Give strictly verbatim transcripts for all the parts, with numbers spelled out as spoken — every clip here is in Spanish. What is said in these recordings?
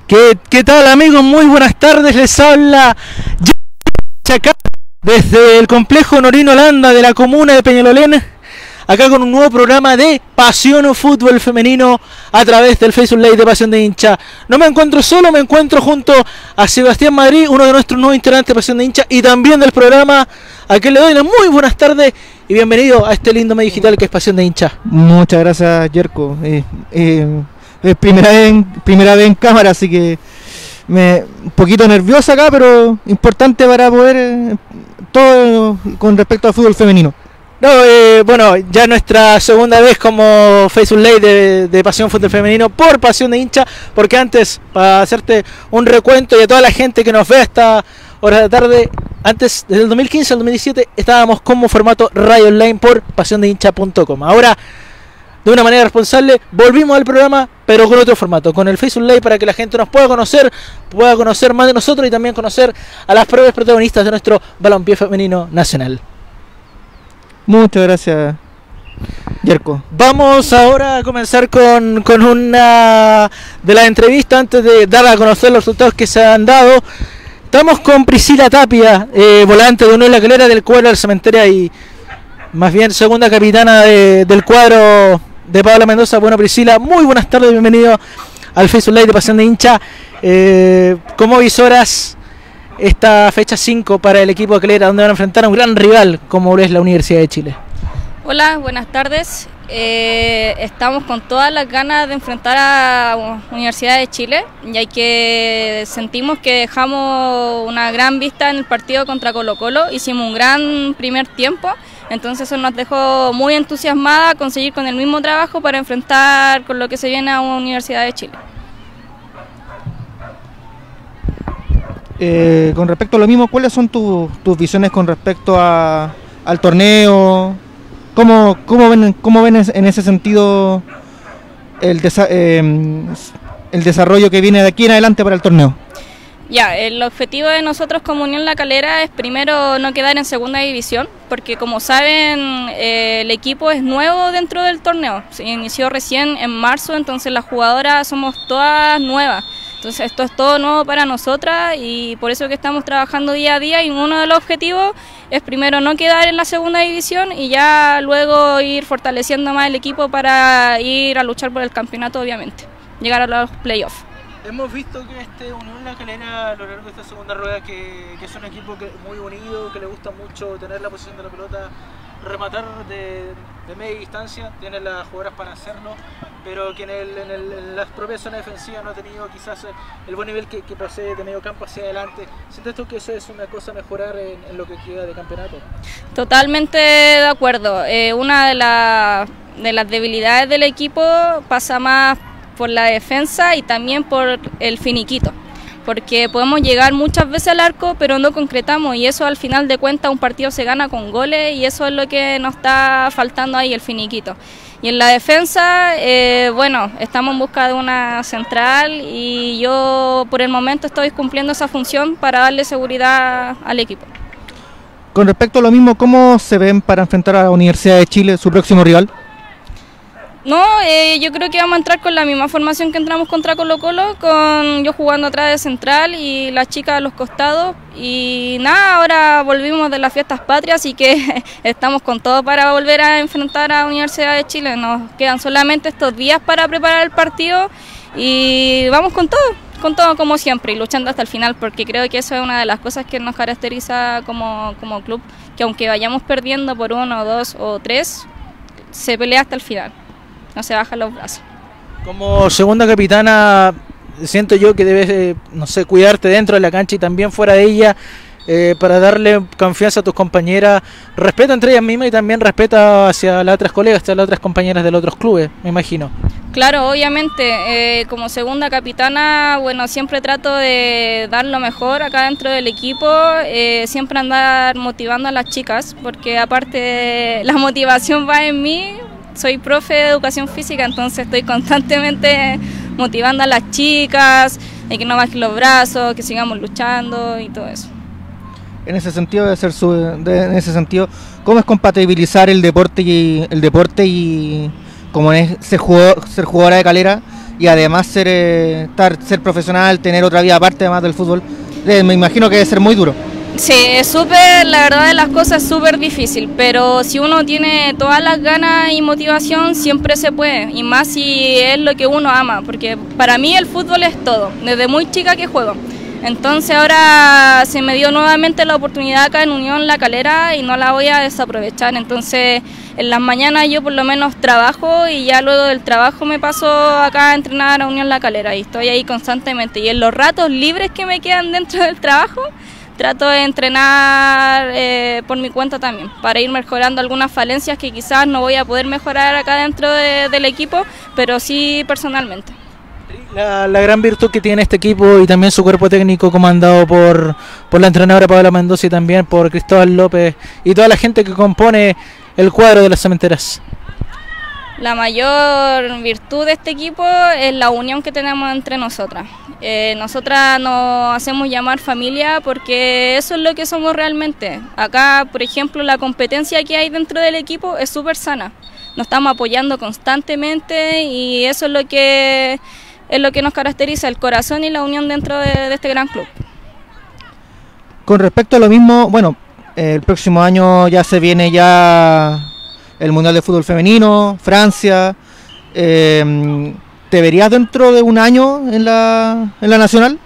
¿Qué, qué tal, amigos? Muy buenas tardes, les habla Chacá desde el complejo Norino Holanda de la comuna de Peñalolén, acá con un nuevo programa de Pasión o Fútbol Femenino a través del Facebook Live de Pasión de Hincha. No me encuentro solo, me encuentro junto a Sebastián Madrid, uno de nuestros nuevos integrantes de Pasión de Hincha y también del programa, a quien le doy las muy buenas tardes y bienvenido a este lindo medio digital que es Pasión de Hincha. Muchas gracias, Yerko. Eh, eh, es primera vez, en, primera vez en cámara, así que me un poquito nerviosa acá, pero importante para poder eh, todo con respecto al fútbol femenino. No, eh, bueno, ya nuestra segunda vez como Facebook Live de, de Pasión Fútbol Femenino por Pasión de Hincha, porque antes, para hacerte un recuento y a toda la gente que nos ve a esta hora de la tarde, antes, desde el dos mil quince al dos mil diecisiete, estábamos como formato radio online por pasión de hincha punto com. Ahora, de una manera responsable, volvimos al programa, pero con otro formato, con el Facebook Live, para que la gente nos pueda conocer, pueda conocer más de nosotros y también conocer a las propias protagonistas de nuestro balompié femenino nacional. Muchas gracias, Yerko. Vamos ahora a comenzar con, con una de las entrevistas antes de dar a conocer los resultados que se han dado. Estamos con Priscila Tapia, eh, volante de Unión La Calera del cuadro del Cementerio y más bien segunda capitana de, del cuadro de Paola Mendoza. Bueno, Priscila, muy buenas tardes, bienvenido al Facebook Live de Pasión de Hincha. Eh, ¿Cómo visoras esta fecha cinco para el equipo de Calera, donde van a enfrentar a un gran rival como es la Universidad de Chile? Hola, buenas tardes. Eh, estamos con todas las ganas de enfrentar a Universidad de Chile, ya que sentimos que dejamos una gran vista en el partido contra Colo Colo, hicimos un gran primer tiempo, entonces eso nos dejó muy entusiasmada a conseguir con el mismo trabajo para enfrentar con lo que se viene a Universidad de Chile. Eh, con respecto a lo mismo, ¿cuáles son tu, tus visiones con respecto a, al torneo? ¿Cómo, cómo, ven, ¿Cómo ven en ese sentido el, desa eh, el desarrollo que viene de aquí en adelante para el torneo? Ya, el objetivo de nosotros como Unión La Calera es primero no quedar en segunda división, porque como saben eh, el equipo es nuevo dentro del torneo, se inició recién en marzo, entonces las jugadoras somos todas nuevas. Entonces esto es todo nuevo para nosotras y por eso que estamos trabajando día a día y uno de los objetivos es primero no quedar en la segunda división y ya luego ir fortaleciendo más el equipo para ir a luchar por el campeonato, obviamente, llegar a los playoffs. Hemos visto que este Unión La Calera a lo largo de esta segunda rueda que, que es un equipo que, muy unido, que le gusta mucho tener la posición de la pelota, rematar de, de media distancia, tiene las jugadoras para hacerlo, pero que en, el, en, el, en las propias zonas defensivas no ha tenido quizás el buen nivel que, que posee de medio campo hacia adelante. ¿Sientes tú que eso es una cosa a mejorar en, en lo que queda de campeonato? Totalmente de acuerdo. Eh, una de, la, de las debilidades del equipo pasa más por la defensa y también por el finiquito, porque podemos llegar muchas veces al arco pero no concretamos y eso al final de cuentas un partido se gana con goles y eso es lo que nos está faltando ahí, el finiquito. Y en la defensa, eh, bueno, estamos en busca de una central y yo por el momento estoy cumpliendo esa función para darle seguridad al equipo. Con respecto a lo mismo, ¿cómo se ven para enfrentar a la Universidad de Chile, su próximo rival? No, eh, yo creo que vamos a entrar con la misma formación que entramos contra Colo Colo, con yo jugando atrás de central y las chicas a los costados. Y nada, ahora volvimos de las fiestas patrias, así que estamos con todo para volver a enfrentar a Universidad de Chile. Nos quedan solamente estos días para preparar el partido y vamos con todo, con todo como siempre y luchando hasta el final, porque creo que eso es una de las cosas que nos caracteriza como, como club, que aunque vayamos perdiendo por uno, dos o tres, se pelea hasta el final. No se bajan los brazos. Como segunda capitana, siento yo que debes, eh, no sé, cuidarte dentro de la cancha y también fuera de ella, eh, para darle confianza a tus compañeras, respeto entre ellas mismas y también respeto hacia las otras colegas, hacia las otras compañeras de los otros clubes, me imagino. Claro, obviamente, eh, como segunda capitana, bueno, siempre trato de dar lo mejor acá dentro del equipo, eh, siempre andar motivando a las chicas, porque aparte la motivación va en mí. Soy profe de educación física, entonces estoy constantemente motivando a las chicas, de que no bajen los brazos, que sigamos luchando y todo eso. En ese sentido, debe ser su, de, en ese sentido, ¿cómo es compatibilizar el deporte y el deporte y como es ser, jugador, ser jugadora de Calera y además ser, eh, estar, ser profesional, tener otra vida aparte además del fútbol, eh, me imagino que debe ser muy duro. Sí, es súper, la verdad de las cosas es súper difícil, pero si uno tiene todas las ganas y motivación, siempre se puede, y más si es lo que uno ama, porque para mí el fútbol es todo, desde muy chica que juego. Entonces ahora se me dio nuevamente la oportunidad acá en Unión La Calera y no la voy a desaprovechar. Entonces en las mañanas yo por lo menos trabajo y ya luego del trabajo me paso acá a entrenar a Unión La Calera y estoy ahí constantemente. Y en los ratos libres que me quedan dentro del trabajo, trato de entrenar eh, por mi cuenta también, para ir mejorando algunas falencias que quizás no voy a poder mejorar acá dentro de, del equipo, pero sí personalmente. La, la gran virtud que tiene este equipo y también su cuerpo técnico comandado por, por la entrenadora Paola Mendoza y también por Cristóbal López y toda la gente que compone el cuadro de las cementeras. La mayor virtud de este equipo es la unión que tenemos entre nosotras. Eh, nosotras nos hacemos llamar familia porque eso es lo que somos realmente. Acá, por ejemplo, la competencia que hay dentro del equipo es súper sana. Nos estamos apoyando constantemente y eso es lo que, es lo que nos caracteriza, el corazón y la unión dentro de, de este gran club. Con respecto a lo mismo, bueno, eh, el próximo año ya se viene ya el Mundial de Fútbol Femenino, Francia. Eh, ¿Te verías dentro de un año en la, en la nacional?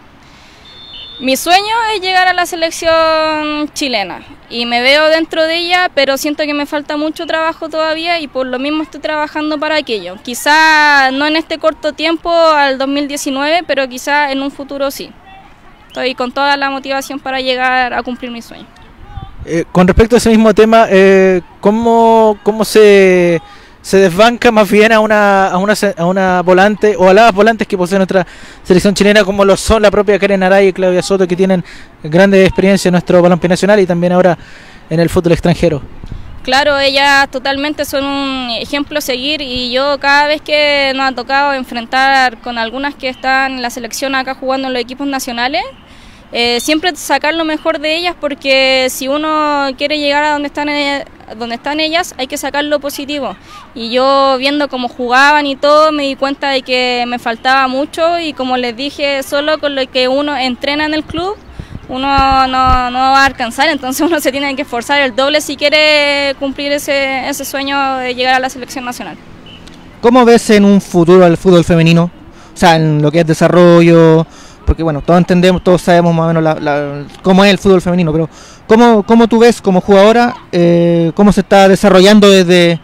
Mi sueño es llegar a la selección chilena y me veo dentro de ella, pero siento que me falta mucho trabajo todavía y por lo mismo estoy trabajando para aquello. Quizá no en este corto tiempo al dos mil diecinueve, pero quizá en un futuro sí. Estoy con toda la motivación para llegar a cumplir mi sueño. Eh, con respecto a ese mismo tema, eh, ¿cómo, cómo se, se desbanca más bien a una, a, una, a una volante o a las volantes que posee nuestra selección chilena, como lo son la propia Karen Aray y Claudia Soto, que tienen grande experiencia en nuestro balompié nacional y también ahora en el fútbol extranjero? Claro, ellas totalmente son un ejemplo a seguir y yo cada vez que nos ha tocado enfrentar con algunas que están en la selección acá jugando en los equipos nacionales, Eh, siempre sacar lo mejor de ellas, porque si uno quiere llegar a donde están, eh, donde están ellas, hay que sacar lo positivo. Y yo viendo cómo jugaban y todo, me di cuenta de que me faltaba mucho y como les dije, solo con lo que uno entrena en el club, uno no, no va a alcanzar, entonces uno se tiene que esforzar el doble si quiere cumplir ese, ese sueño de llegar a la selección nacional. ¿Cómo ves en un futuro al fútbol femenino? O sea, en lo que es desarrollo, porque bueno, todos entendemos, todos sabemos más o menos la, la, cómo es el fútbol femenino, pero ¿cómo, cómo tú ves como jugadora, eh, cómo se está desarrollando desde,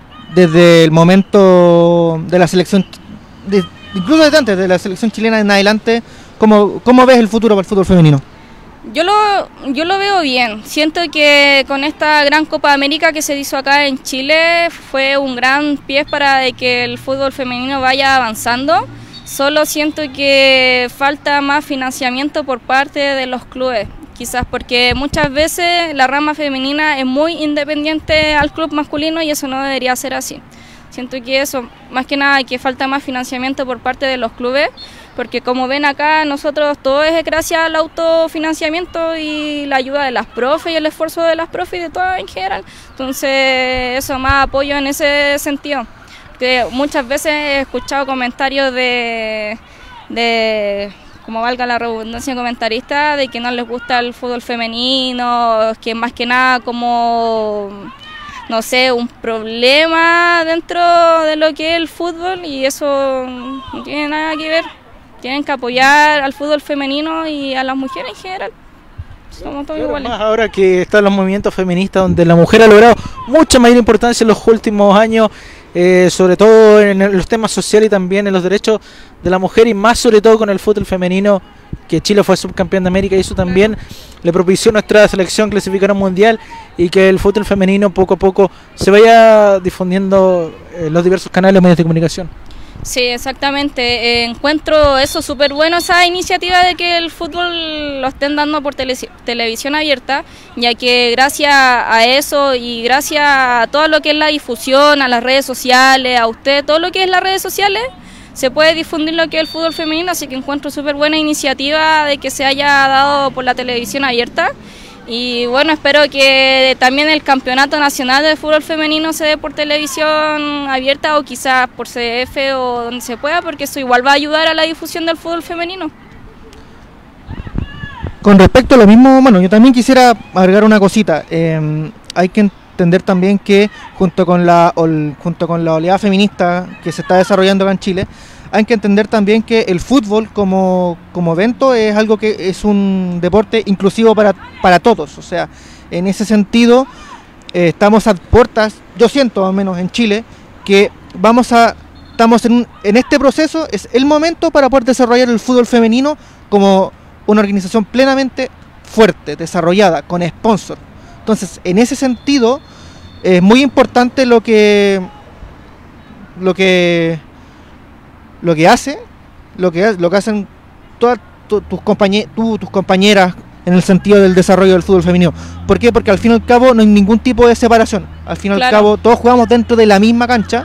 desde el momento de la selección, de, incluso desde antes de la selección chilena en adelante, cómo, cómo ves el futuro para el fútbol femenino? Yo lo, yo lo veo bien, siento que con esta gran Copa América que se hizo acá en Chile fue un gran pie para que el fútbol femenino vaya avanzando. Solo siento que falta más financiamiento por parte de los clubes, quizás porque muchas veces la rama femenina es muy independiente al club masculino y eso no debería ser así. Siento que eso, más que nada, que falta más financiamiento por parte de los clubes, porque como ven acá, nosotros todo es gracias al autofinanciamiento y la ayuda de las profes y el esfuerzo de las profes y de todas en general. Entonces, eso, más apoyo en ese sentido. Que muchas veces he escuchado comentarios de, de, como valga la redundancia, comentarista, de que no les gusta el fútbol femenino, que más que nada como, no sé, un problema dentro de lo que es el fútbol, y eso no tiene nada que ver. Tienen que apoyar al fútbol femenino y a las mujeres en general. Somos todos iguales. Más ahora que están los movimientos feministas, donde la mujer ha logrado mucha mayor importancia en los últimos años, eh, sobre todo en los temas sociales y también en los derechos de la mujer, y más sobre todo con el fútbol femenino, que Chile fue subcampeón de América y eso también le propició a nuestra selección clasificar a un mundial, y que el fútbol femenino poco a poco se vaya difundiendo en los diversos canales de medios de comunicación. Sí, exactamente. Eh, encuentro eso súper bueno, esa iniciativa de que el fútbol lo estén dando por tele televisión abierta, ya que gracias a eso y gracias a todo lo que es la difusión, a las redes sociales, a usted, todo lo que es las redes sociales, se puede difundir lo que es el fútbol femenino, así que encuentro súper buena iniciativa de que se haya dado por la televisión abierta. Y bueno, espero que también el campeonato nacional de fútbol femenino se dé por televisión abierta o quizás por C D F o donde se pueda, porque eso igual va a ayudar a la difusión del fútbol femenino. Con respecto a lo mismo, bueno, yo también quisiera agregar una cosita. Eh, hay que entender también que junto con la ol, junto con la oleada feminista que se está desarrollando acá en Chile, hay que entender también que el fútbol como, como evento es algo que es un deporte inclusivo para, para todos. O sea, en ese sentido, eh, estamos a puertas, yo siento al menos en Chile, que vamos a, estamos en, un, en este proceso, es el momento para poder desarrollar el fútbol femenino como una organización plenamente fuerte, desarrollada, con sponsor. Entonces, en ese sentido, es muy importante lo que lo que lo que hace, lo que lo que hacen todas tu, tus compañeras, tu, tus compañeras en el sentido del desarrollo del fútbol femenino. ¿Por qué? Porque al fin y al cabo no hay ningún tipo de separación. Al fin y Claro. al cabo todos jugamos dentro de la misma cancha.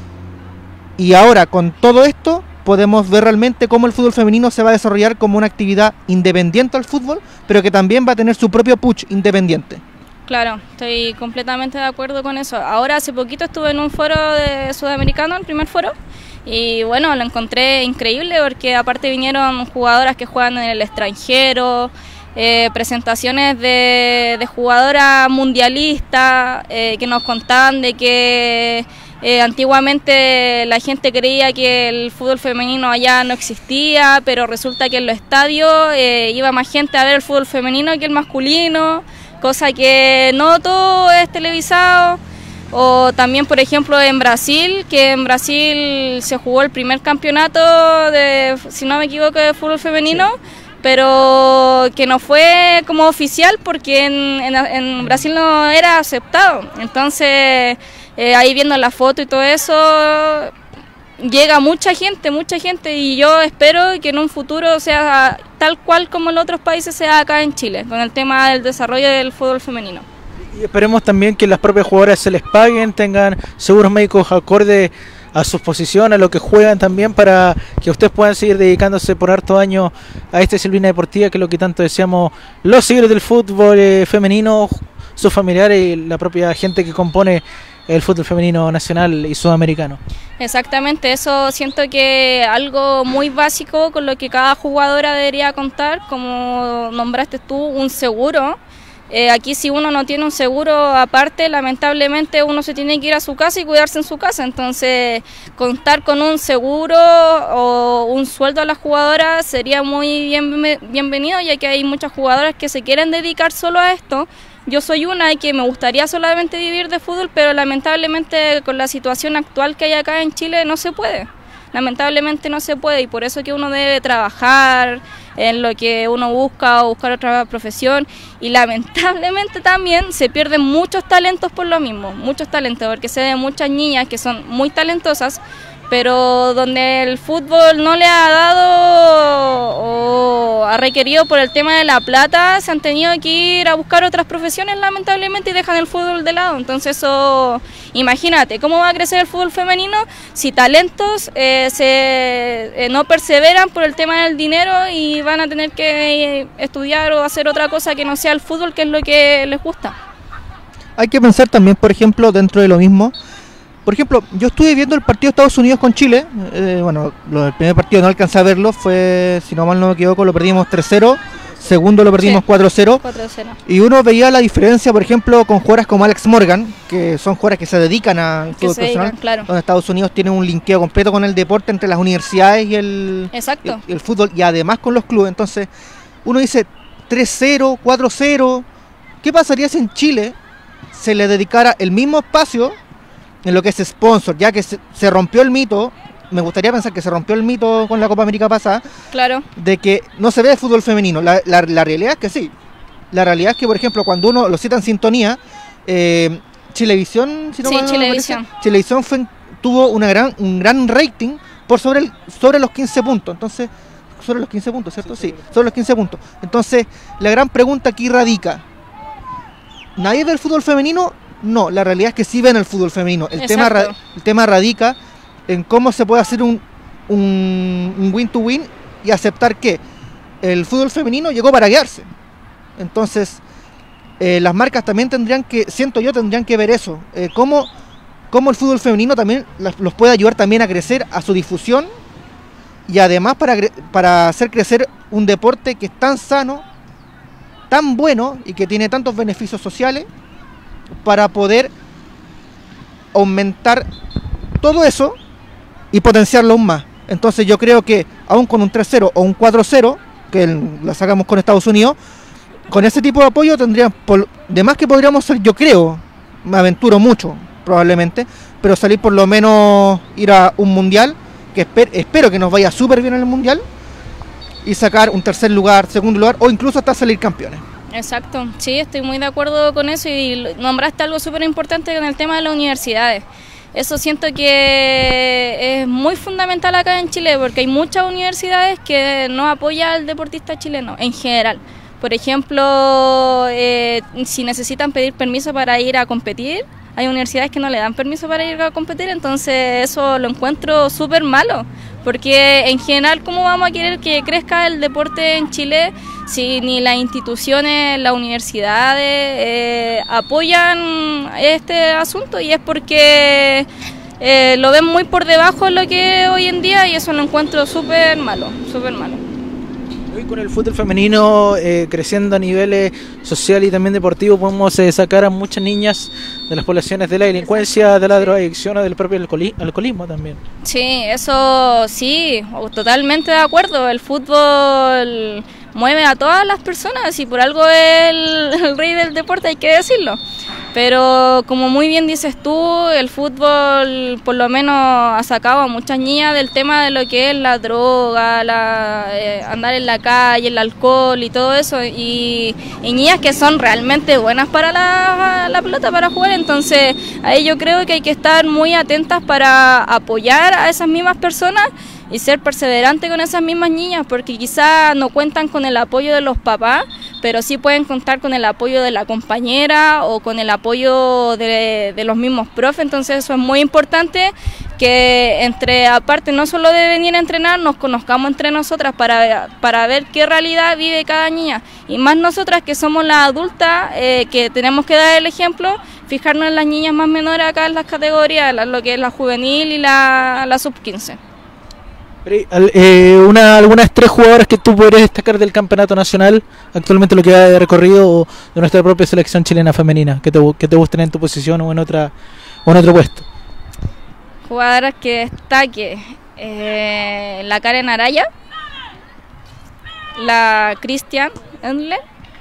Y ahora con todo esto podemos ver realmente cómo el fútbol femenino se va a desarrollar como una actividad independiente al fútbol, pero que también va a tener su propio push independiente. Claro, estoy completamente de acuerdo con eso. Ahora hace poquito estuve en un foro de sudamericano, el primer foro, y bueno, lo encontré increíble porque aparte vinieron jugadoras que juegan en el extranjero, eh, presentaciones de, de jugadoras mundialistas eh, que nos contaban de que eh, antiguamente la gente creía que el fútbol femenino allá no existía, pero resulta que en los estadios eh, iba más gente a ver el fútbol femenino que el masculino, cosa que no todo es televisado. O también, por ejemplo, en Brasil, que en Brasil se jugó el primer campeonato de, si no me equivoco, de fútbol femenino, sí. Pero que no fue como oficial porque en, en, en Brasil no era aceptado. Entonces, eh, ahí viendo la foto y todo eso, llega mucha gente, mucha gente, y yo espero que en un futuro sea tal cual como en otros países sea acá en Chile, con el tema del desarrollo del fútbol femenino. Y esperemos también que las propias jugadoras se les paguen, tengan seguros médicos acorde a sus posiciones, a lo que juegan también, para que ustedes puedan seguir dedicándose por harto años a esta disciplina deportiva, que es lo que tanto deseamos los seguidores del fútbol eh, femenino, sus familiares y la propia gente que compone el fútbol femenino nacional y sudamericano. Exactamente, eso siento que algo muy básico con lo que cada jugadora debería contar, como nombraste tú, un seguro. Eh, aquí si uno no tiene un seguro aparte, lamentablemente uno se tiene que ir a su casa y cuidarse en su casa. Entonces, contar con un seguro o un sueldo a las jugadoras sería muy bien, bienvenido, ya que hay muchas jugadoras que se quieren dedicar solo a esto. Yo soy una y que me gustaría solamente vivir de fútbol, pero lamentablemente con la situación actual que hay acá en Chile no se puede. Lamentablemente no se puede, y por eso que uno debe trabajar en lo que uno busca o buscar otra profesión, y lamentablemente también se pierden muchos talentos por lo mismo, muchos talentos, porque se ven muchas niñas que son muy talentosas, pero donde el fútbol no le ha dado o ha requerido por el tema de la plata, se han tenido que ir a buscar otras profesiones lamentablemente y dejan el fútbol de lado. Entonces eso, imagínate, ¿cómo va a crecer el fútbol femenino si talentos eh, se, eh, no perseveran por el tema del dinero y van a tener que estudiar o hacer otra cosa que no sea el fútbol, que es lo que les gusta? Hay que pensar también, por ejemplo, dentro de lo mismo. Por ejemplo, yo estuve viendo el partido de Estados Unidos con Chile. Eh, bueno, lo, el primer partido no alcancé a verlo, fue, si no mal no me equivoco, lo perdimos tres cero. Segundo lo perdimos sí, cuatro cero. Y uno veía la diferencia, por ejemplo, con jugadoras como Alex Morgan, que son jugadoras que se dedican al fútbol profesional, dedican, claro. Donde Estados Unidos tiene un linkeo completo con el deporte entre las universidades y el, Exacto. y, y el fútbol, y además con los clubes. Entonces, uno dice tres cero, cuatro cero. ¿Qué pasaría si en Chile se le dedicara el mismo espacio en lo que es sponsor, ya que se, se rompió el mito? Me gustaría pensar que se rompió el mito con la Copa América pasada, claro, de que no se ve fútbol femenino. La, la, la realidad es que sí. La realidad es que, por ejemplo, cuando uno lo cita en sintonía, eh, Chilevisión, si no sí, me Chilevisión, parece, Chilevisión fue, tuvo una gran, un gran rating por sobre, el, sobre los quince puntos. Entonces, sobre los quince puntos, ¿cierto? Sí, sí, sobre los quince puntos. Entonces, la gran pregunta aquí radica: ¿nadie ve el fútbol femenino? No, la realidad es que sí ven el fútbol femenino. El, tema, el tema radica en cómo se puede hacer un, un, un win-to-win y aceptar que el fútbol femenino llegó para quedarse. Entonces, eh, las marcas también tendrían que, siento yo, tendrían que ver eso, eh, cómo, cómo el fútbol femenino también los puede ayudar también a crecer, a su difusión, y además para, para hacer crecer un deporte que es tan sano, tan bueno y que tiene tantos beneficios sociales, para poder aumentar todo eso y potenciarlo aún más. Entonces yo creo que aún con un tres cero o un cuatro cero, que la sacamos con Estados Unidos, con ese tipo de apoyo tendríamos, de más que podríamos ser, yo creo, me aventuro mucho probablemente, pero salir por lo menos, ir a un mundial, que esper, espero que nos vaya súper bien en el mundial, y sacar un tercer lugar, segundo lugar, o incluso hasta salir campeones. Exacto, sí, estoy muy de acuerdo con eso, y nombraste algo súper importante con el tema de las universidades. Eso siento que es muy fundamental acá en Chile, porque hay muchas universidades que no apoyan al deportista chileno en general. Por ejemplo, eh, si necesitan pedir permiso para ir a competir, hay universidades que no le dan permiso para ir a competir, entonces eso lo encuentro súper malo, porque en general, ¿cómo vamos a querer que crezca el deporte en Chile si ni las instituciones, las universidades eh, apoyan este asunto? Y es porque eh, lo ven muy por debajo de lo que es hoy en día, y eso lo encuentro súper malo, súper malo. Hoy con el fútbol femenino eh, creciendo a niveles social y también deportivo, podemos eh, sacar a muchas niñas de las poblaciones de la delincuencia, de la drogadicción o del propio alcoholi alcoholismo también. Sí, eso sí, totalmente de acuerdo. El fútbol mueve a todas las personas y por algo es el, el rey del deporte, hay que decirlo. Pero como muy bien dices tú, el fútbol por lo menos ha sacado a muchas niñas del tema de lo que es la droga, la, eh, andar en la calle, el alcohol y todo eso, y, y niñas que son realmente buenas para la, la pelota, para jugar. Entonces ahí yo creo que hay que estar muy atentas para apoyar a esas mismas personas y ser perseverante con esas mismas niñas, porque quizás no cuentan con el apoyo de los papás, pero sí pueden contar con el apoyo de la compañera o con el apoyo de, de los mismos profes. Entonces eso es muy importante, que entre, aparte no solo de venir a entrenar, nos conozcamos entre nosotras para, para ver qué realidad vive cada niña, y más nosotras que somos las adultas, eh, que tenemos que dar el ejemplo, fijarnos en las niñas más menores acá en las categorías, lo que es la juvenil y la, la sub quince. Eh, una, algunas tres jugadoras que tú podrías destacar del campeonato nacional, actualmente lo que va de recorrido, o de nuestra propia selección chilena femenina, que te, que te gusten en tu posición o en otra o en otro puesto. Jugadoras que destaque, eh, la Karen Araya, la Cristian Endle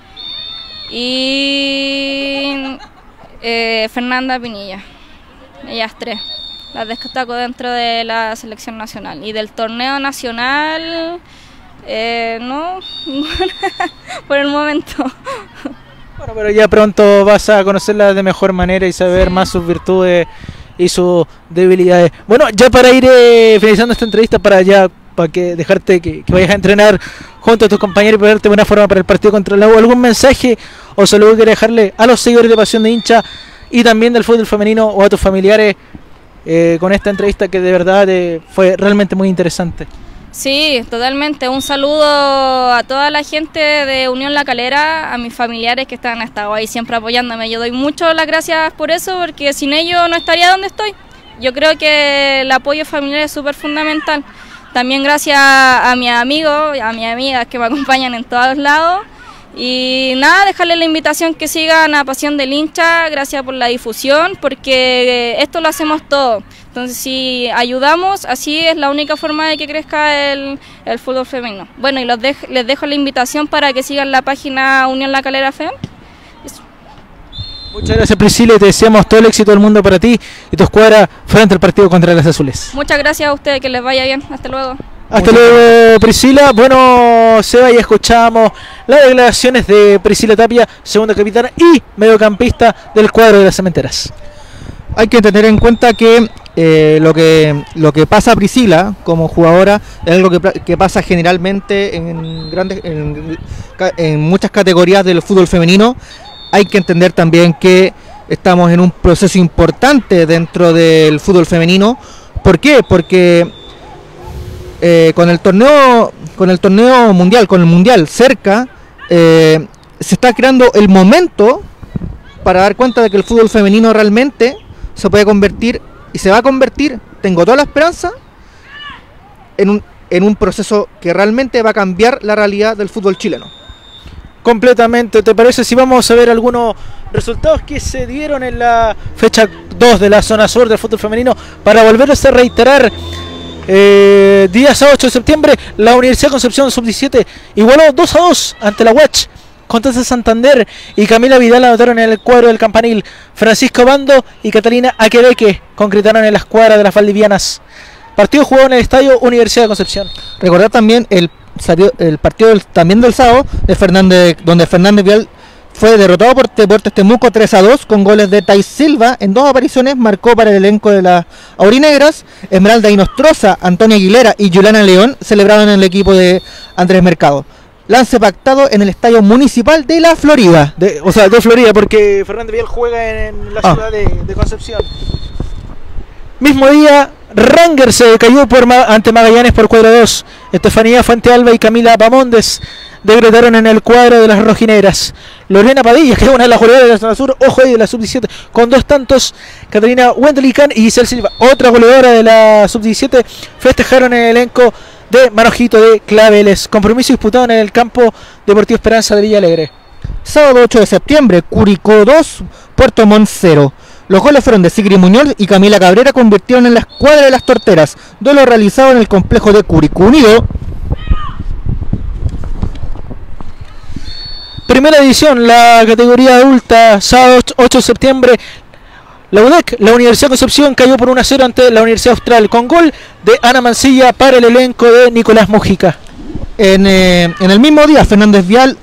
y eh, Fernanda Pinilla. Ellas tres las destaco dentro de la selección nacional. Y del torneo nacional, eh, no, por el momento. Bueno, pero ya pronto vas a conocerlas de mejor manera y saber sí. más sus virtudes y sus debilidades. Bueno, ya para ir eh, finalizando esta entrevista, para ya para que dejarte que, que vayas a entrenar junto a tus compañeros y ponerte de buena forma para el partido contra la U, ¿algún mensaje o saludo que quieres dejarle a los seguidores de Pasión de Hincha y también del fútbol femenino, o a tus familiares eh, con esta entrevista que de verdad eh, fue realmente muy interesante? Sí, totalmente. Un saludo a toda la gente de Unión La Calera, a mis familiares que están estado ahí siempre apoyándome. Yo doy mucho las gracias por eso, porque sin ellos no estaría donde estoy. Yo creo que el apoyo familiar es súper fundamental. También gracias a mis amigos, a mis amigas que me acompañan en todos lados. Y nada, dejarles la invitación que sigan a Pasión del Hincha. Gracias por la difusión, porque esto lo hacemos todos. Entonces, si ayudamos, así es la única forma de que crezca el, el fútbol femenino. Bueno, y los de, les dejo la invitación para que sigan la página Unión La Calera F M. Eso. Muchas gracias, Priscila, y te deseamos todo el éxito del mundo para ti y tu escuadra frente al partido contra las azules. Muchas gracias a ustedes, que les vaya bien. Hasta luego. Hasta luego, Priscila. Bueno, Seba, ya escuchamos las declaraciones de Priscila Tapia, segunda capitana y mediocampista del cuadro de las Cementeras. Hay que tener en cuenta que eh, lo que lo que pasa a Priscila como jugadora es algo que, que pasa generalmente en grandes en, en muchas categorías del fútbol femenino. Hay que entender también que estamos en un proceso importante dentro del fútbol femenino. ¿Por qué? Porque eh, con el torneo con el torneo mundial, con el mundial cerca, eh, se está creando el momento para dar cuenta de que el fútbol femenino realmente se puede convertir y se va a convertir, tengo toda la esperanza, en un, en un proceso que realmente va a cambiar la realidad del fútbol chileno. Completamente. ¿Te parece si vamos a ver algunos resultados que se dieron en la fecha dos de la zona sur del fútbol femenino para volverlos a reiterar? Eh, día sábado ocho de septiembre, la Universidad de Concepción sub diecisiete igualó dos a dos ante la U A C H. Constanza Santander y Camila Vidal anotaron en el cuadro del campanil. Francisco Bando y Catalina Aquebeque concretaron en la escuadra de las valdivianas. Partido jugado en el estadio Universidad de Concepción. Recordar también el, el partido del, también del sábado de Fernández, donde Fernández Vial fue derrotado por Deportes Temuco tres a dos con goles de Thais Silva. En dos apariciones marcó para el elenco de las aurinegras. Esmeralda Inostroza, Antonia Aguilera y Juliana León celebraron en el equipo de Andrés Mercado. Lance pactado en el Estadio Municipal de la Florida. De, o sea, de Florida, porque Fernández Vial juega en, en la ah. ciudad de, de Concepción. Mismo día, Rangers se cayó por, ante Magallanes por cuadro dos. Estefanía Fuentealba y Camila Pamondes decretaron en el cuadro de las rojinegras. Lorena Padilla, que es una de las goleadoras de la zona sur, ojo ahí, de la sub diecisiete, con dos tantos. Catarina Wendelicán y Giselle Silva, otra goleadora de la sub diecisiete, festejaron en el elenco de Manojito de Claveles. Compromiso disputado en el campo Deportivo Esperanza de Villa Alegre. Sábado ocho de septiembre, Curicó dos, Puerto Montt cero. Los goles fueron de Sigrid Muñoz y Camila Cabrera, convirtieron en la escuadra de las torteras. Duelo realizado en el complejo de Curicó Unido. Primera edición, la categoría adulta, sábado ocho de septiembre. La U D E C, la Universidad de Concepción, cayó por uno a cero ante la Universidad Austral, con gol de Ana Mancilla para el elenco de Nicolás Mujica. En, eh, en el mismo día, Fernández Vial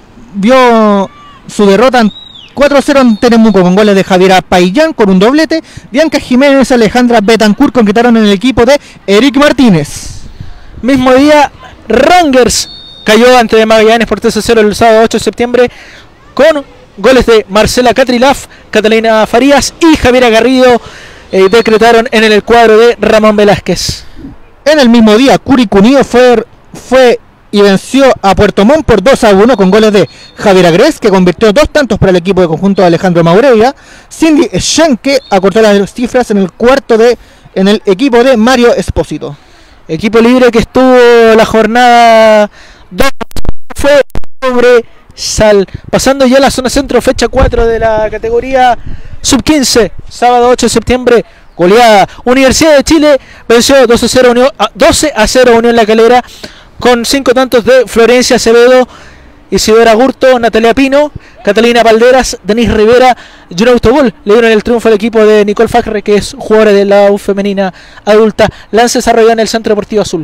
vio su derrota cuatro a cero ante Temuco, con goles de Javiera Paillán con un doblete. Bianca Jiménez y Alejandra Betancourt concretaron en el equipo de Eric Martínez. Mismo día, Rangers cayó ante Magallanes por tres a cero el sábado ocho de septiembre, con goles de Marcela Catrilaf, Catalina Farías y Javiera Garrido. Eh, decretaron en el cuadro de Ramón Velázquez. En el mismo día, Curicó Unido fue, fue y venció a Puerto Montt por dos a uno con goles de Javiera Gres, que convirtió dos tantos para el equipo de conjunto de Alejandro Maureira. Cindy Schenke acortó las cifras en el cuarto de en el equipo de Mario Espósito. Equipo libre que estuvo la jornada dos, fue sobre Sal. Pasando ya a la zona centro, fecha cuatro de la categoría sub quince, sábado ocho de septiembre, goleada. Universidad de Chile venció doce a cero Unión, doce a cero Unión La Calera, con cinco tantos de Florencia Acevedo, Isidora Gurto, Natalia Pino, Catalina Valderas, Denise Rivera, Juno Autobol. Le dieron el triunfo al equipo de Nicole Facre, que es jugadora de la U femenina adulta. Lance desarrollado en el Centro Deportivo Azul.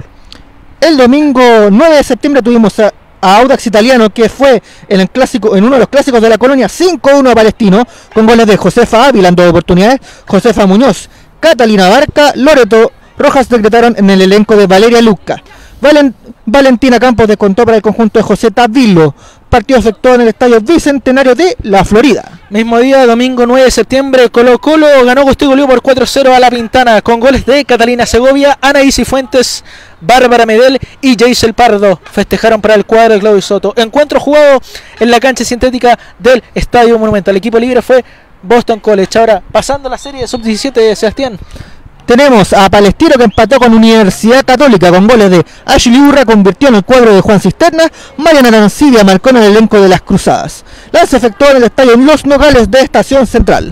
El domingo nueve de septiembre tuvimos a, a Audax Italiano, que fue en el clásico, en uno de los clásicos de la colonia, cinco a uno a Palestino, con goles de Josefa Ávila en dos oportunidades, Josefa Muñoz, Catalina Barca, Loreto Rojas decretaron en el elenco de Valeria Luca. Valen, Valentina Campos descontó para el conjunto de José Tavilo. Partido efectuado en el Estadio Bicentenario de La Florida. Mismo día, domingo nueve de septiembre, Colo Colo ganó Gusto y goleó por cuatro a cero a La Pintana, con goles de Catalina Segovia, Anaís Fuentes, Bárbara Medel y Jaisel Pardo. Festejaron para el cuadro de Claudio Soto. Encuentro jugado en la cancha sintética del Estadio Monumental. El equipo libre fue Boston College. Ahora, pasando la serie de sub diecisiete de Sebastián. Tenemos a Palestino, que empató con Universidad Católica con goles de Ashley Urra, convirtió en el cuadro de Juan Cisterna. Mariana Arancibia marcó en el elenco de las Cruzadas. Lance efectuado en el estadio Los Nogales de Estación Central.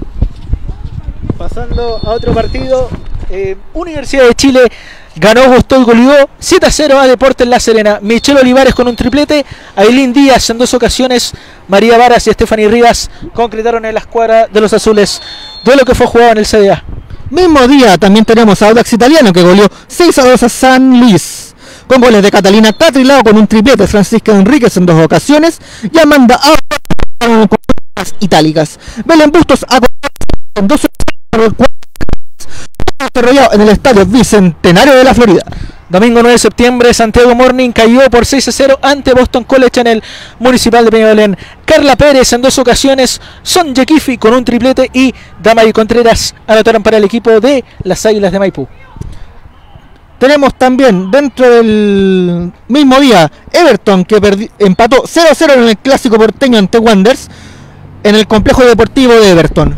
Pasando a otro partido, eh, Universidad de Chile ganó, gustó y goleó siete a cero a Deportes La Serena. Michelle Olivares con un triplete, Ailín Díaz en dos ocasiones, María Varas y Stephanie Rivas concretaron en la escuadra de los azules. Duelo que fue jugado en el C D A. Mismo día también tenemos a Audax Italiano, que goleó seis a dos a San Luis, con goles de Catalina Catrilao con un triplete, Francisca Enríquez en dos ocasiones y Amanda Audax con las itálicas. Belén Bustos en dos desarrollado en el Estadio Bicentenario de la Florida. Domingo nueve de septiembre, Santiago Morning cayó por seis a cero ante Boston College en el Municipal de Peñalolén. Carla Pérez en dos ocasiones, Son Yekifi con un triplete y Damay Contreras anotaron para el equipo de las Águilas de Maipú. Tenemos también dentro del mismo día Everton que perdi- empató cero a cero en el clásico porteño ante Wanderers en el complejo deportivo de Everton.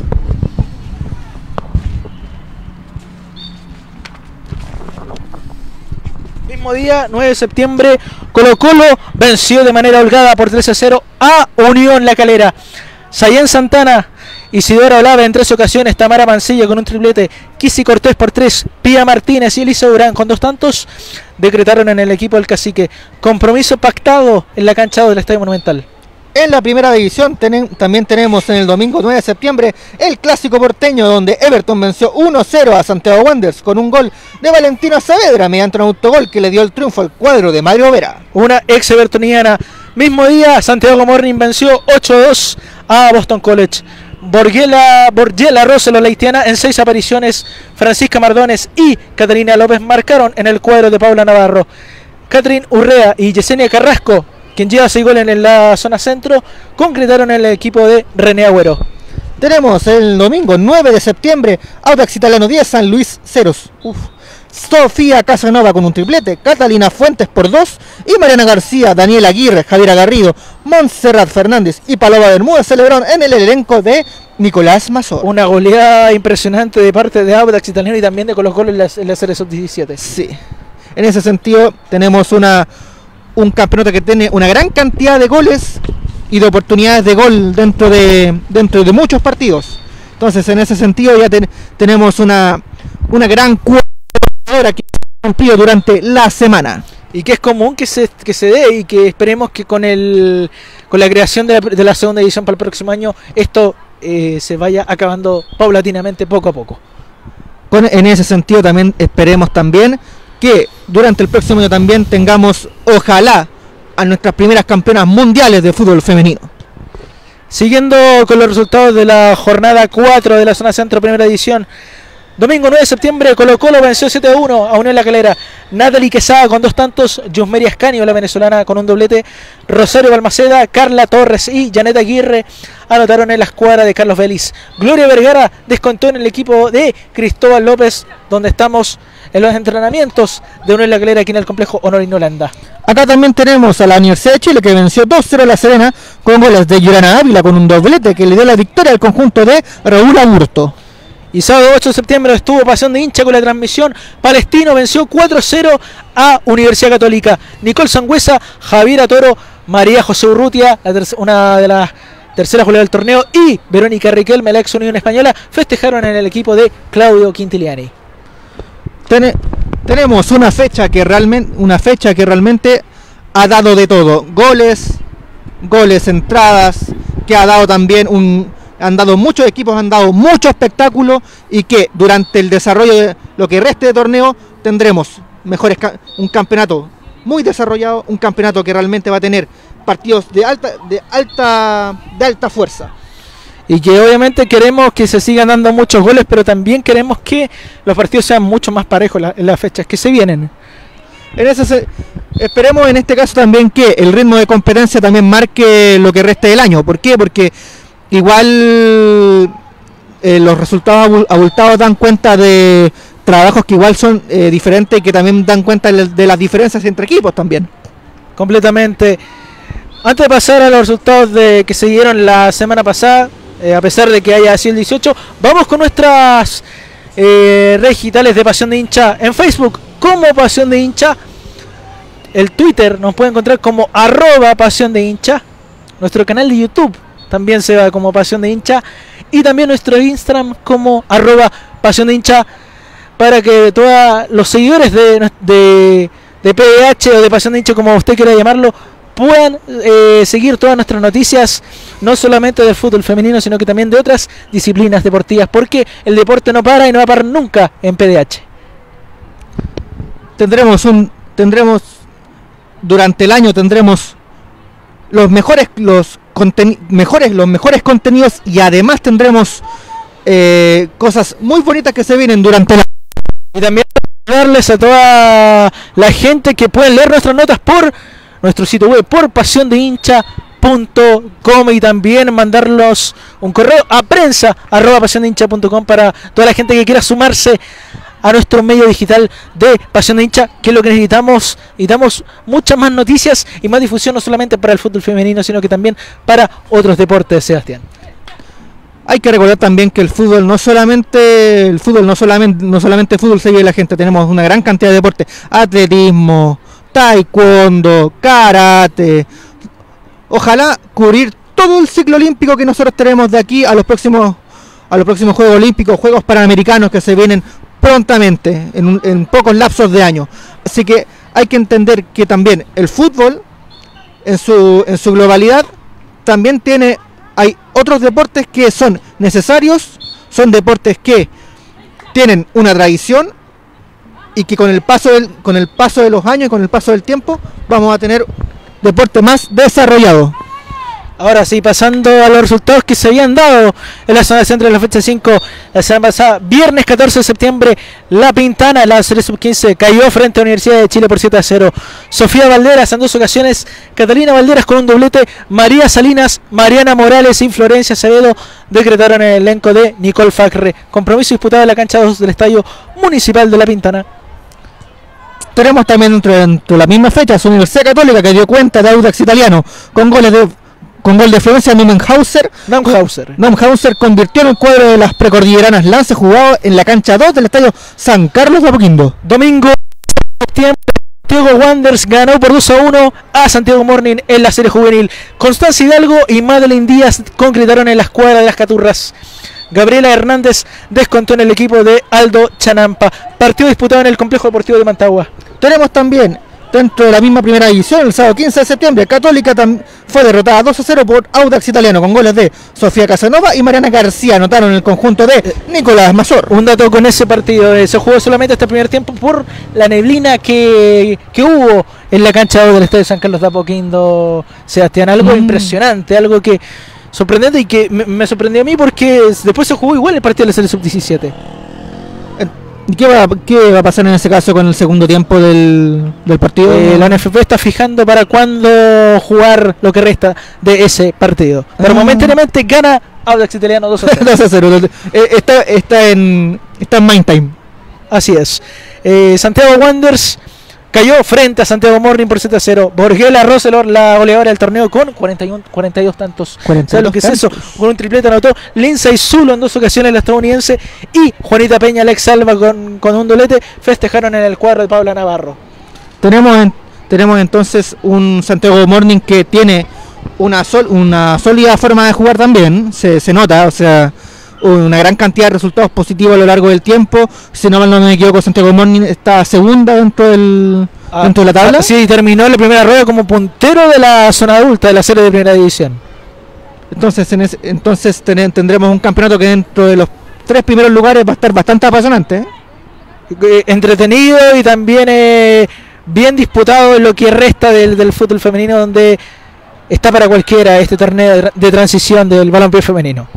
Mismo día, nueve de septiembre, Colo Colo venció de manera holgada por tres a cero a Unión La Calera. Sayén Santana, Isidora Olave en tres ocasiones, Tamara Mancilla con un triplete, Kisi Cortés por tres, Pía Martínez y Elisa Durán con dos tantos, decretaron en el equipo del Cacique compromiso pactado en la cancha del Estadio Monumental. En la primera división ten- también tenemos en el domingo nueve de septiembre el clásico porteño donde Everton venció uno a cero a Santiago Wanderers con un gol de Valentino Saavedra mediante un autogol que le dio el triunfo al cuadro de Mario Vera. Una ex evertoniana. Mismo día, Santiago Morning venció ocho a dos a Boston College. Borgela, Borgela Roselo Leitiana en seis apariciones, Francisca Mardones y Catalina López marcaron en el cuadro de Paula Navarro. Catherine Urrea y Yesenia Carrasco, quien lleva seis goles en la zona centro, concretaron el equipo de René Agüero. Tenemos el domingo nueve de septiembre Audax Italiano diez, San Luis ceros. Uf. Sofía Casanova con un triplete, Catalina Fuentes por dos y Mariana García, Daniela Aguirre, Javiera Garrido, Montserrat Fernández y Paloma Bermúdez celebraron en el elenco de Nicolás Mazor. Una goleada impresionante de parte de Audax Italiano y también de Colo Colo en la, en la serie sub diecisiete. Sí, en ese sentido tenemos una un campeonato que tiene una gran cantidad de goles y de oportunidades de gol dentro de dentro de muchos partidos. Entonces, en ese sentido ya ten, tenemos una una gran cuota que ha cumplido durante la semana. Y que es común que se, que se dé y que esperemos que con el con la creación de la, de la segunda edición para el próximo año esto eh, se vaya acabando paulatinamente poco a poco. Con, en ese sentido también esperemos también que durante el próximo año también tengamos, ojalá, a nuestras primeras campeonas mundiales de fútbol femenino. Siguiendo con los resultados de la jornada cuatro de la zona centro primera edición. Domingo nueve de septiembre, Colo Colo venció siete a uno a Unión La Calera. Natalie Quesada con dos tantos, Yusmeria Ascanio, la venezolana, con un doblete, Rosario Balmaceda, Carla Torres y Janet Aguirre anotaron en la escuadra de Carlos Vélez. Gloria Vergara descontó en el equipo de Cristóbal López, donde estamos en los entrenamientos de Unión La Calera aquí en el complejo Honorino Holanda. Acá también tenemos a la Universidad de Chile que venció dos cero a La Serena con goles de Yurana Ávila con un doblete que le dio la victoria al conjunto de Raúl Aburto. Y sábado ocho de septiembre estuvo Pasión de Hincha con la transmisión. Palestino venció cuatro a cero a Universidad Católica. Nicole Sangüesa, Javiera Toro, María José Urrutia, la una de las terceras jugadoras del torneo, y Verónica Riquelme, la ex Unión Española, festejaron en el equipo de Claudio Quintiliani. Ten, tenemos una fecha que realmente una fecha que realmente ha dado de todo. Goles, goles, entradas, que ha dado también un... Han dado muchos equipos, han dado mucho espectáculo y que durante el desarrollo de lo que reste de torneo tendremos mejores un campeonato muy desarrollado, un campeonato que realmente va a tener partidos de alta de alta de alta fuerza. Y que obviamente queremos que se sigan dando muchos goles, pero también queremos que los partidos sean mucho más parejos en la, las fechas que se vienen. En ese se, esperemos en este caso también que el ritmo de competencia también marque lo que reste del año. ¿Por qué? Porque igual eh, los resultados abultados dan cuenta de trabajos que igual son eh, diferentes y que también dan cuenta de, de las diferencias entre equipos también. Completamente. Antes de pasar a los resultados de que se dieron la semana pasada, eh, a pesar de que haya sido el dieciocho, vamos con nuestras eh, redes digitales de Pasión de Hincha en Facebook como Pasión de Hincha. El Twitter nos puede encontrar como arroba Pasión de Hincha. Nuestro canal de YouTube también se va como Pasión de Hincha, y también nuestro Instagram como arroba Pasión de Hincha, para que todos los seguidores de, de, de P D H o de Pasión de Hincha, como usted quiera llamarlo, puedan eh, seguir todas nuestras noticias, no solamente del fútbol femenino, sino que también de otras disciplinas deportivas, porque el deporte no para y no va a parar nunca en P D H. Tendremos un tendremos durante el año tendremos los mejores los mejores los mejores contenidos y además tendremos eh, cosas muy bonitas que se vienen durante la... Y también darles a toda la gente que pueden leer nuestras notas por nuestro sitio web, por pasión de hincha punto com, y también mandarlos un correo a prensa arroba pasión de hincha punto com para toda la gente que quiera sumarse a nuestro medio digital de Pasión de Hincha, que es lo que necesitamos. Necesitamos muchas más noticias y más difusión, no solamente para el fútbol femenino, sino que también para otros deportes, Sebastián. Hay que recordar también que el fútbol no solamente el fútbol no solamente no solamente fútbol se vive la gente, tenemos una gran cantidad de deportes, atletismo, taekwondo, karate. Ojalá cubrir todo el ciclo olímpico que nosotros tenemos de aquí a los próximos a los próximos Juegos Olímpicos, Juegos Panamericanos que se vienen prontamente en, un, en pocos lapsos de años. Así que hay que entender que también el fútbol en su en su globalidad también tiene hay otros deportes que son necesarios, son deportes que tienen una tradición y que con el paso del, con el paso de los años y con el paso del tiempo vamos a tener deporte más desarrollado. Ahora sí, pasando a los resultados que se habían dado en la zona centro de la fecha cinco, la semana pasada, viernes catorce de septiembre, La Pintana, la serie sub quince, cayó frente a la Universidad de Chile por siete a cero. Sofía Valderas en dos ocasiones, Catalina Valderas con un doblete, María Salinas, Mariana Morales y Florencia Acevedo decretaron el elenco de Nicole Facre. Compromiso disputado en la cancha dos del Estadio Municipal de La Pintana. Tenemos también dentro de la misma fecha su Universidad Católica, que dio cuenta de Audax Italiano con goles de con gol de Florencia Numenhauser. Numenhauser. Numenhauser convirtió en el cuadro de las precordilleranas lance jugado en la cancha dos del Estadio San Carlos de Apoquindo. Domingo Santiago Wanderers ganó por dos a uno a Santiago Morning en la serie juvenil. Constancia Hidalgo y Madeline Díaz concretaron en la escuadra de las Caturras. Gabriela Hernández descontó en el equipo de Aldo Chanampa. Partido disputado en el Complejo Deportivo de Mantagua. Tenemos también, dentro de la misma primera división, el sábado quince de septiembre, Católica fue derrotada dos a cero por Audax Italiano con goles de Sofía Casanova y Mariana García, anotaron en el conjunto de Nicolás Mazor. Un dato con ese partido, eh, se jugó solamente este primer tiempo por la neblina que, que hubo en la cancha del Estadio San Carlos de Apoquindo, Sebastián. Algo mm. impresionante, algo que sorprendente y que me, me sorprendió a mí porque después se jugó igual el partido de la serie sub diecisiete. ¿Qué va, ¿Qué va a pasar en ese caso con el segundo tiempo del, del partido? Eh, la N F P está fijando para cuándo jugar lo que resta de ese partido. Pero ah. momentáneamente gana Audax Italiano dos a cero. dos a cero. Está, está en está en main time. Así es. Eh, Santiago Wanderers cayó frente a Santiago Morning por siete a cero. Borguela Roselor, la goleadora del torneo, con cuarenta y uno, cuarenta y dos tantos. ¿Sabes lo que es eso? Con un triplete anotó Lindsay Zulo en dos ocasiones, la estadounidense, y Juanita Peña, Alex Alba, con, con un doblete, festejaron en el cuadro de Paula Navarro. Tenemos, en, tenemos entonces un Santiago Morning que tiene una, sol, una sólida forma de jugar también, se, se nota, o sea, una gran cantidad de resultados positivos a lo largo del tiempo. Si no mal no me equivoco, Santiago Morning está segunda dentro del ah, dentro de la tabla. Sí, terminó la primera rueda como puntero de la zona adulta de la serie de primera división. Entonces, en ese, entonces ten, tendremos un campeonato que dentro de los tres primeros lugares va a estar bastante apasionante, ¿eh? Eh, entretenido y también eh, bien disputado en lo que resta del, del fútbol femenino, donde está para cualquiera este torneo de, de transición del balompié femenino.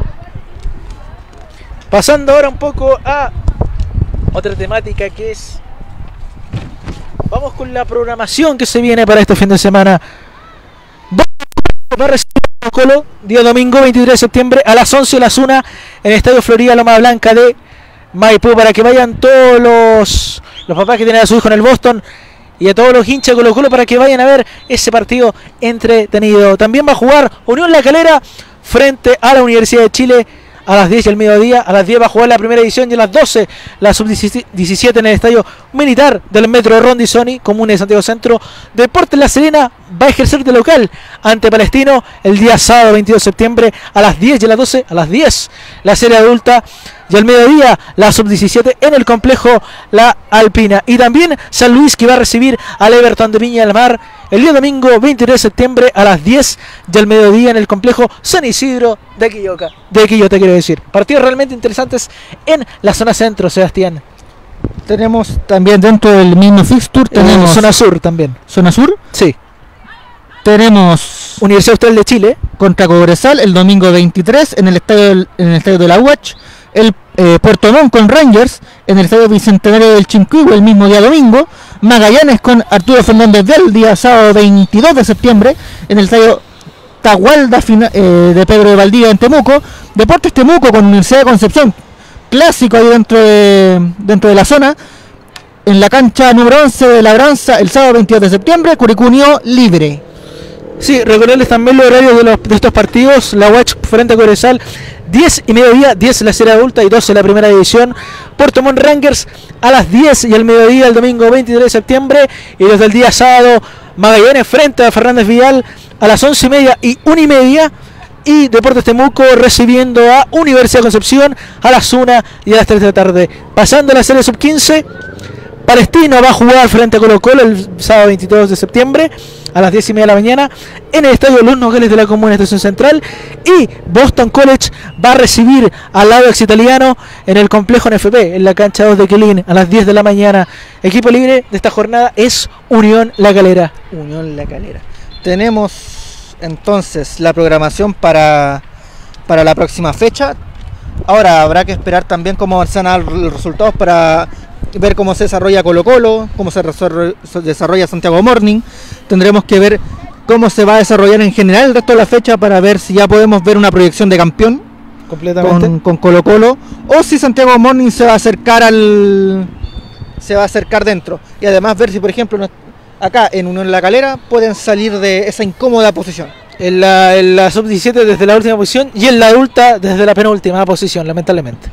Pasando ahora un poco a otra temática, que es, vamos con la programación que se viene para este fin de semana. Va a recibir Colo día domingo veintitrés de septiembre a las once de las una en el Estadio Florida Loma Blanca de Maipú, para que vayan todos los, los papás que tienen a su hijo en el Boston y a todos los hinchas de Colo Colo para que vayan a ver ese partido entretenido. También va a jugar Unión La Calera frente a la Universidad de Chile a las diez y al mediodía. A las diez va a jugar la primera edición y a las doce la sub diecisiete en el Estadio Militar del Metro Rondizoni, comuna de Santiago Centro. Deportes La Serena va a ejercer de local ante Palestino el día sábado veintidós de septiembre a las diez y a las doce. A las diez la serie adulta y al mediodía la sub diecisiete en el complejo La Alpina. Y también San Luis, que va a recibir al Everton de Viña del Mar el día domingo veintitrés de septiembre a las diez y al mediodía en el complejo San Isidro de Quilloca. De Quillota, quiero decir. Partidos realmente interesantes en la zona centro, Sebastián. Tenemos también dentro del mismo fixture, tenemos eh, zona sur también. ¿Zona sur? Sí. Tenemos Universidad Austral de Chile contra Cobresal el domingo veintitrés en el estadio del, en el estadio de la U A Ch. El eh, Puerto Montt con Rangers en el estadio Bicentenario del Chinquihue el mismo día domingo. Magallanes con Arturo Fernández del día sábado veintidós de septiembre en el estadio Tahualda eh, de Pedro de Valdivia en Temuco. Deportes Temuco con Universidad de Concepción, clásico ahí dentro de, dentro de la zona. En la cancha número once de Labranza, el sábado veintidós de septiembre, Curicó Unido libre. Sí, recordarles también los horarios de, los, de estos partidos. La U A C frente a Cobresal, diez y mediodía, diez la serie adulta y doce la primera división. Puerto Montt Rangers a las diez y el mediodía el domingo veintitrés de septiembre. Y desde el día sábado, Magallanes frente a Fernández Vial a las once y media y una y media. Y Deportes Temuco recibiendo a Universidad de Concepción a las una y a las tres de la tarde. Pasando a la serie sub quince, Palestino va a jugar frente a Colo Colo el sábado veintidós de septiembre a las diez y media de la mañana en el estadio Los Nogales de la Comuna Estación Central. Y Boston College va a recibir al Audax Italiano en el complejo N F P, en la cancha dos de Quilín, a las diez de la mañana. Equipo libre de esta jornada es Unión La Calera. Unión La Calera. Tenemos entonces la programación para, para la próxima fecha. Ahora habrá que esperar también cómo van a los resultados para ver cómo se desarrolla Colo Colo, cómo se desarrolla Santiago Morning. Tendremos que ver cómo se va a desarrollar en general el resto de la fecha para ver si ya podemos ver una proyección de campeón completamente con, con Colo Colo, o si Santiago Morning se va a acercar al se va a acercar dentro, y además ver si por ejemplo acá en Unión La Calera pueden salir de esa incómoda posición. En la, en la sub diecisiete desde la última posición y en la adulta desde la penúltima posición, lamentablemente.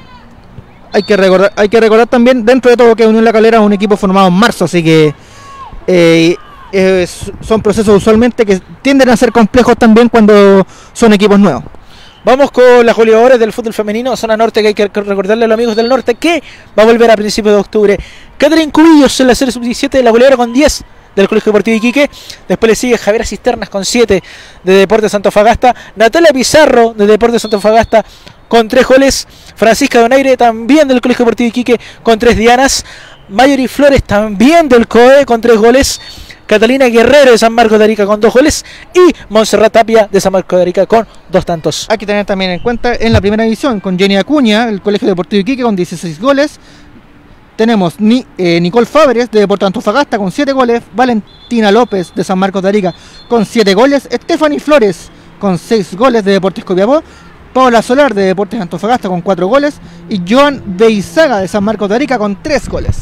Hay que recordar, hay que recordar también, dentro de todo, que Unión La Calera es un equipo formado en marzo, así que eh, eh, son procesos usualmente que tienden a ser complejos también cuando son equipos nuevos. Vamos con las goleadoras del fútbol femenino, zona norte, que hay que recordarle a los amigos del norte que va a volver a principios de octubre. Catherine Cubillos en la serie sub diecisiete, la goleadora con diez del Colegio Deportivo Iquique. Después le sigue Javiera Cisternas con siete de Deportes Antofagasta. Natalia Pizarro de Deportes Antofagasta con tres goles. Francisca Donaire también del Colegio Deportivo Iquique con tres dianas. Mayori Flores también del C O E con tres goles. Catalina Guerrero de San Marcos de Arica con dos goles. Y Montserrat Tapia de San Marcos de Arica con dos tantos. Hay que tener también en cuenta en la primera división con Jenny Acuña, el Colegio Deportivo Iquique con dieciséis goles. Tenemos Ni, eh, Nicole Fábregas de Deportes Antofagasta con siete goles. Valentina López de San Marcos de Arica con siete goles. Stephanie Flores con seis goles de Deportes Copiapó. Paola Solar de Deportes Antofagasta con cuatro goles. Y Joan Beizaga de San Marcos de Arica con tres goles.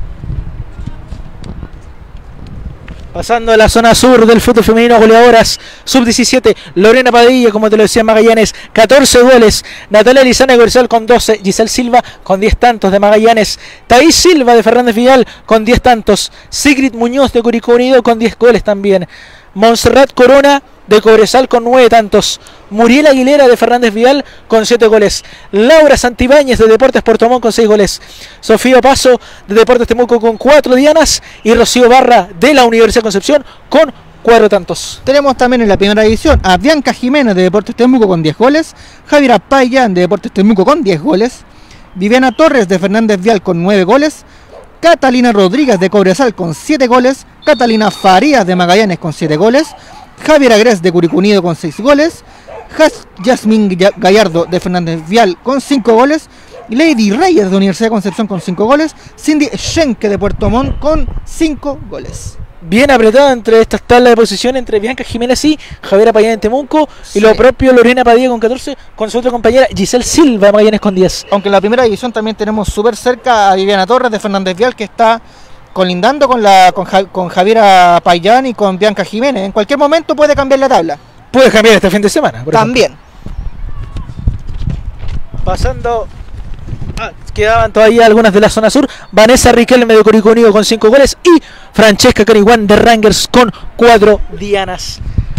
Pasando a la zona sur del fútbol femenino, goleadoras sub diecisiete, Lorena Padilla, como te lo decía, Magallanes, catorce goles. Natalia Lizana Corsal con doce, Giselle Silva con diez tantos de Magallanes, Thaís Silva de Fernández Vial con diez tantos, Sigrid Muñoz de Curicó Unido con diez goles también, Montserrat Corona de Cobresal con nueve tantos, Muriel Aguilera de Fernández Vial con siete goles, Laura Santibáñez de Deportes Puerto Montt con seis goles, Sofía Paso de Deportes Temuco con cuatro dianas y Rocío Barra de la Universidad de Concepción con cuatro tantos. Tenemos también en la primera división a Bianca Jiménez de Deportes Temuco con diez goles, Javiera Payán de Deportes Temuco con diez goles, Viviana Torres de Fernández Vial con nueve goles, Catalina Rodríguez de Cobresal con siete goles, Catalina Farías de Magallanes con siete goles, Javier Agres de Curicó Unido con seis goles, Yasmín Gallardo de Fernández Vial con cinco goles, Lady Reyes de Universidad de Concepción con cinco goles, Cindy Schenke de Puerto Montt con cinco goles. Bien apretada entre estas tablas de posición entre Bianca Jiménez y Javiera Payán en Temuco, sí, y lo propio Lorena Padilla con catorce, con su otra compañera Giselle Silva de Magallanes con diez. Aunque en la primera división también tenemos súper cerca a Viviana Torres de Fernández Vial, que está colindando con, la, con, ja, con Javiera Payán y con Bianca Jiménez. En cualquier momento puede cambiar la tabla. Puede cambiar este fin de semana. Por también. Ejemplo. Pasando... Ah, quedaban todavía algunas de la zona sur. Vanessa Riquelme de Curicó Unido con cinco goles y Francesca Cariguán de Rangers con cuatro dianas.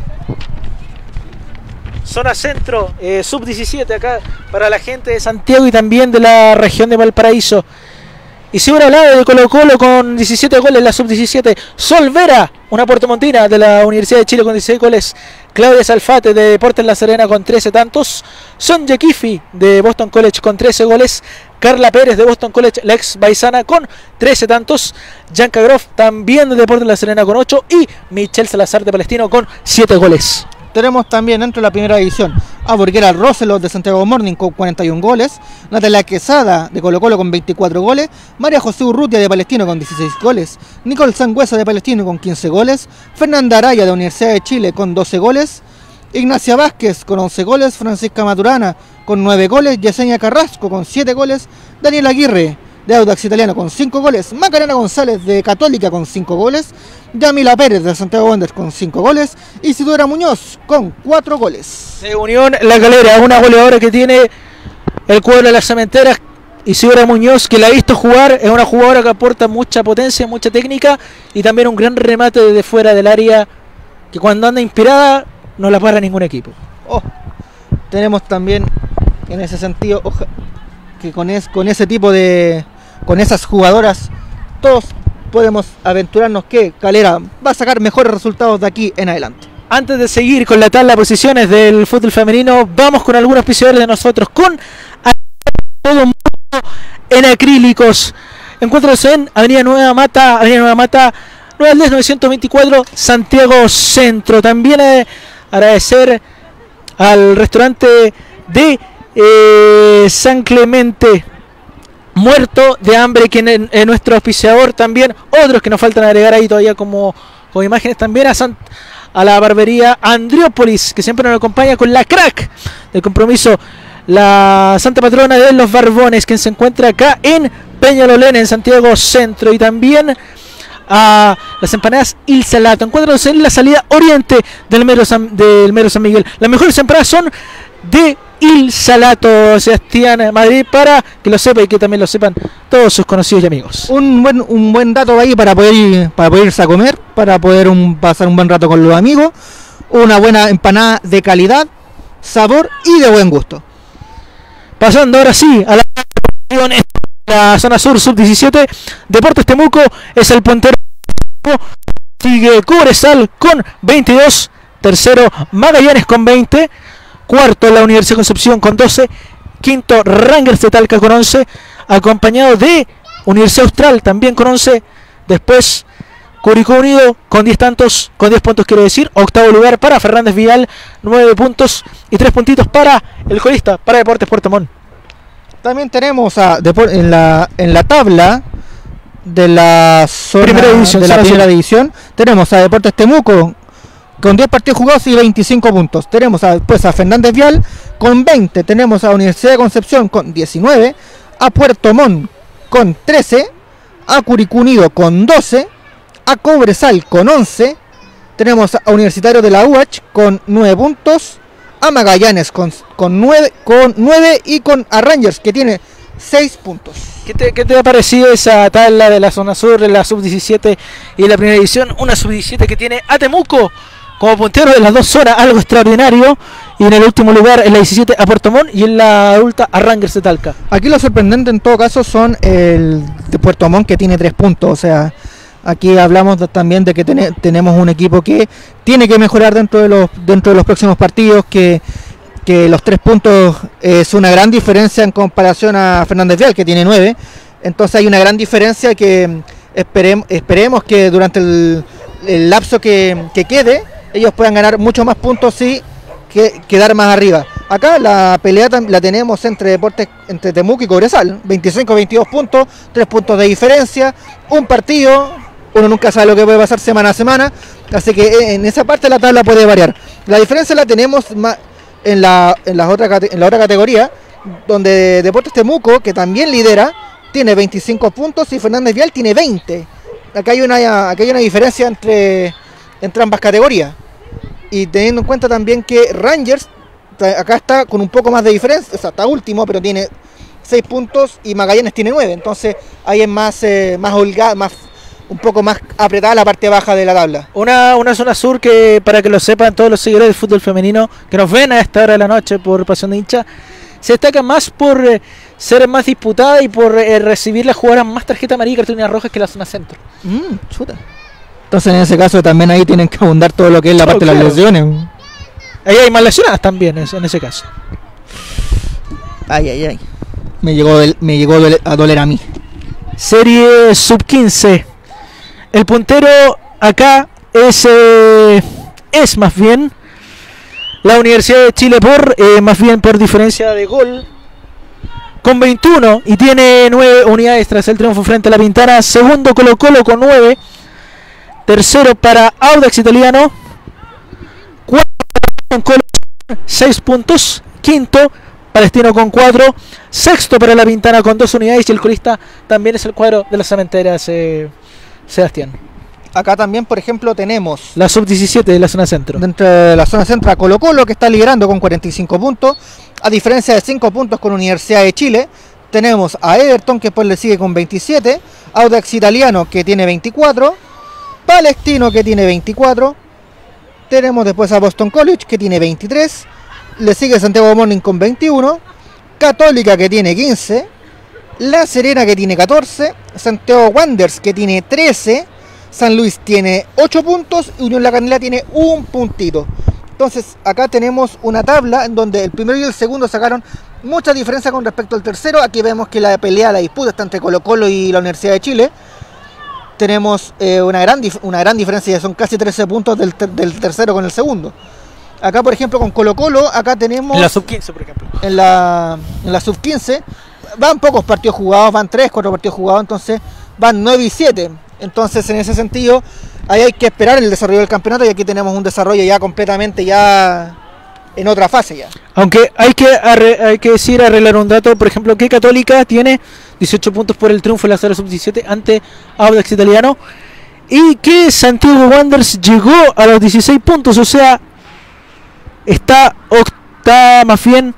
Zona centro, eh, sub diecisiete acá para la gente de Santiago y también de la región de Valparaíso. Y si hubiera hablado de Colo Colo con diecisiete goles en la sub diecisiete, Sol Vera, una puertomontina de la Universidad de Chile con dieciséis goles, Claudia Salfate de Deportes La Serena con trece tantos, Sonja Kifi de Boston College con trece goles, Carla Pérez de Boston College, la ex Baisana con trece tantos, Yanka Groff también de Deportes La Serena con ocho y Michelle Salazar de Palestino con siete goles. Tenemos también dentro de la primera división a Borguera Roselot de Santiago Morning con cuarenta y un goles, Natalia Quesada de Colo Colo con veinticuatro goles, María José Urrutia de Palestino con dieciséis goles, Nicole Sangüesa de Palestino con quince goles, Fernanda Araya de Universidad de Chile con doce goles, Ignacia Vázquez con once goles, Francisca Maturana con nueve goles, Yesenia Carrasco con siete goles, Daniel Aguirre de Audax Italiano con cinco goles, Macarena González de Católica con cinco goles, Yamila Pérez de Santiago Wanderers con cinco goles, Isidora Muñoz con cuatro goles. De Unión La Calera, una goleadora que tiene el cuadro de las Cementeras, Isidora Muñoz, que la ha visto jugar, es una jugadora que aporta mucha potencia, mucha técnica y también un gran remate desde fuera del área, que cuando anda inspirada no la para ningún equipo. Oh, tenemos también en ese sentido oja, que con, es, con ese tipo de, con esas jugadoras, todos podemos aventurarnos que Calera va a sacar mejores resultados de aquí en adelante. Antes de seguir con la tabla de posiciones del fútbol femenino, vamos con algunos auspiciadores de nosotros, con todo mundo en acrílicos. Encuéntranos en Avenida Nueva Mata, Avenida Nueva Mata, Nueva Aldea novecientos veinticuatro, Santiago Centro. También eh, agradecer al restaurante de eh, San Clemente, muerto de hambre, quien es, es nuestro auspiciador. También otros que nos faltan agregar ahí todavía como, como imágenes, también a, San, a la barbería Andriópolis, que siempre nos acompaña con la crack del compromiso, la santa patrona de los Barbones, quien se encuentra acá en Peñalolén, en Santiago Centro. Y también a las empanadas Il Salato. Encuéntranos en la salida oriente del Mero San, del Mero San Miguel. Las mejores empanadas son de Il Salato, Sebastián Madrid, para que lo sepa y que también lo sepan todos sus conocidos y amigos. Un buen, un buen dato ahí para poder ir, para poder irse a comer, para poder un, pasar un buen rato con los amigos. Una buena empanada de calidad, sabor y de buen gusto. Pasando ahora sí a la, la zona sur, sub diecisiete, Deportes Temuco es el puntero, sigue Cobresal con veintidós, tercero Magallanes con veinte, cuarto la Universidad de Concepción con doce, quinto Rangers de Talca con once, acompañado de Universidad Austral también con once, después Curicó Unido con diez tantos, con diez puntos quiero decir, octavo lugar para Fernández Vial, nueve puntos y tres puntitos para el colista, para Deportes Puerto Montt. También tenemos a, en, la, en la tabla de la zona, primera división, de la primera zona división, tenemos a Deportes Temuco con diez partidos jugados y veinticinco puntos. Tenemos a, después a Fernández Vial con veinte, tenemos a Universidad de Concepción con diecinueve, a Puerto Montt con trece, a Curicó Unido con doce, a Cobresal con once, tenemos a Universitario de la U H con nueve puntos, a Magallanes con, con, nueve, con nueve y con a Rangers que tiene seis puntos. ¿Qué te, ¿Qué te ha parecido esa tabla de la zona sur, de la sub diecisiete y la primera división? Una sub diecisiete que tiene a Temuco como puntero de las dos zonas, algo extraordinario, y en el último lugar en la diecisiete a Puerto Montt y en la adulta a Rangers de Talca. Aquí lo sorprendente en todo caso son el de Puerto Montt, que tiene tres puntos, o sea, aquí hablamos de, también de que ten, tenemos un equipo que tiene que mejorar dentro de los dentro de los próximos partidos, que, que los tres puntos es una gran diferencia en comparación a Fernández Vial, que tiene nueve, entonces hay una gran diferencia que esperemos, esperemos que durante el, el lapso que, que quede, ellos puedan ganar muchos más puntos y que, quedar más arriba. Acá la pelea la tenemos entre Deportes, entre Temuco y Cobresal, veinticinco a veintidós puntos, tres puntos de diferencia, un partido. Uno nunca sabe lo que puede pasar semana a semana, así que en esa parte la tabla puede variar. La diferencia la tenemos en la, en la, otra, en la otra categoría, donde Deportes Temuco, que también lidera, tiene veinticinco puntos y Fernández Vial tiene veinte. Acá hay una, acá hay una diferencia entre, entre ambas categorías. Y teniendo en cuenta también que Rangers, acá está con un poco más de diferencia, o sea, está último, pero tiene seis puntos y Magallanes tiene nueve. Entonces ahí es más, eh, más holgada, más... un poco más apretada la parte baja de la tabla. Una, una zona sur que, para que lo sepan todos los seguidores del fútbol femenino que nos ven a esta hora de la noche por Pasión de Hincha, se destaca más por eh, ser más disputada y por eh, recibir las jugadoras más tarjeta amarilla y cartulina roja que la zona centro. Mm, chuta. Entonces en ese caso también ahí tienen que abundar todo lo que es la oh, parte claro. de las lesiones. Ahí hay más lesionadas también en ese caso. Ay, ay, ay. Me llegó, me llegó a doler a mí. Serie sub quince. El puntero acá es, eh, es más bien la Universidad de Chile por eh, más bien por diferencia de gol con veintiuno y tiene nueve unidades tras el triunfo frente a la Pintana. Segundo Colo Colo con nueve, tercero para Audax Italiano, cuarto con Colo seis puntos, quinto Palestino con cuatro, sexto para La Pintana con dos unidades y el colista también es el cuadro de las Cementeras, eh, Sebastián. Acá también, por ejemplo, tenemos la sub diecisiete de la zona centro. Dentro de la zona centro a Colo Colo, que está liderando con cuarenta y cinco puntos, a diferencia de cinco puntos con Universidad de Chile. Tenemos a Everton, que después le sigue con veintisiete, Audax Italiano, que tiene veinticuatro, Palestino, que tiene veinticuatro, tenemos después a Boston College, que tiene veintitrés, le sigue Santiago Morning con veintiuno, Católica, que tiene quince, La Serena, que tiene catorce, Santiago Wanderers, que tiene trece, San Luis tiene ocho puntos y Unión La Calera tiene un puntito. Entonces acá tenemos una tabla en donde el primero y el segundo sacaron mucha diferencia con respecto al tercero. Aquí vemos que la pelea, la disputa está entre Colo Colo y la Universidad de Chile. Tenemos eh, una, gran una gran diferencia, ya son casi trece puntos del, ter del tercero con el segundo. Acá por ejemplo con Colo Colo, acá tenemos... En la sub quince por ejemplo. En la, en la sub quince van pocos partidos jugados, van tres, cuatro partidos jugados, entonces van nueve y siete. Entonces en ese sentido ahí hay que esperar el desarrollo del campeonato y aquí tenemos un desarrollo ya completamente ya en otra fase ya. Aunque hay que, hay que decir, arreglar un dato, por ejemplo, que Católica tiene dieciocho puntos por el triunfo en la sub diecisiete ante Audax Italiano y que Santiago Wanderers llegó a los dieciséis puntos, o sea, está octava más bien.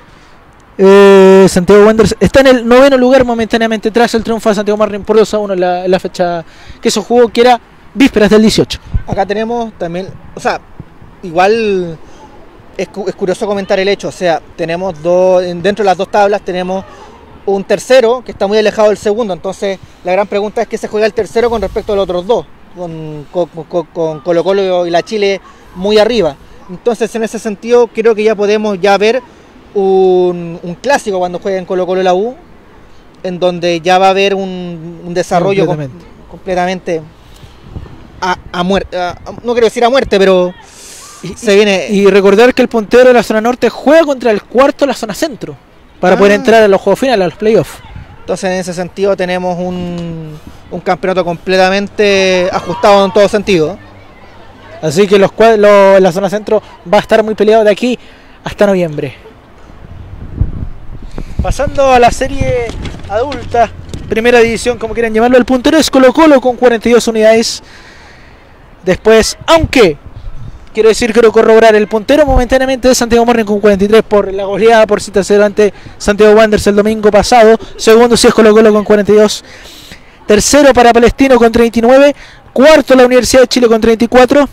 Eh, Santiago Wanderers está en el noveno lugar momentáneamente tras el triunfo de Santiago Morning por dos a uno en la, en la fecha que se jugó, que era vísperas del dieciocho. Acá tenemos también, o sea, igual es, es curioso comentar el hecho, o sea, tenemos dos, dentro de las dos tablas tenemos un tercero que está muy alejado del segundo, entonces la gran pregunta es qué se juega el tercero con respecto a los otros dos, con, con, con, con Colo Colo y la Chile muy arriba. Entonces en ese sentido creo que ya podemos ya ver Un, un clásico cuando jueguen Colo Colo y la U, en donde ya va a haber un, un desarrollo completamente, com completamente a, a muerte, no quiero decir a muerte, pero y, se viene. Y recordar que el puntero de la zona norte juega contra el cuarto de la zona centro para ah. poder entrar a los juegos finales, a los playoffs. Entonces en ese sentido tenemos un, un campeonato completamente ajustado en todo sentido. Así que los, los, la zona centro va a estar muy peleado de aquí hasta noviembre. Pasando a la serie adulta, primera división, como quieran llamarlo, el puntero es Colo Colo con cuarenta y dos unidades. Después, aunque quiero decir, quiero corroborar, el puntero momentáneamente es Santiago Morning con cuarenta y tres por la goleada por siete a cero ante Santiago Wanderers el domingo pasado. Segundo sí es Colo Colo con cuarenta y dos. Tercero para Palestino con treinta y nueve. Cuarto la Universidad de Chile con treinta y cuatro.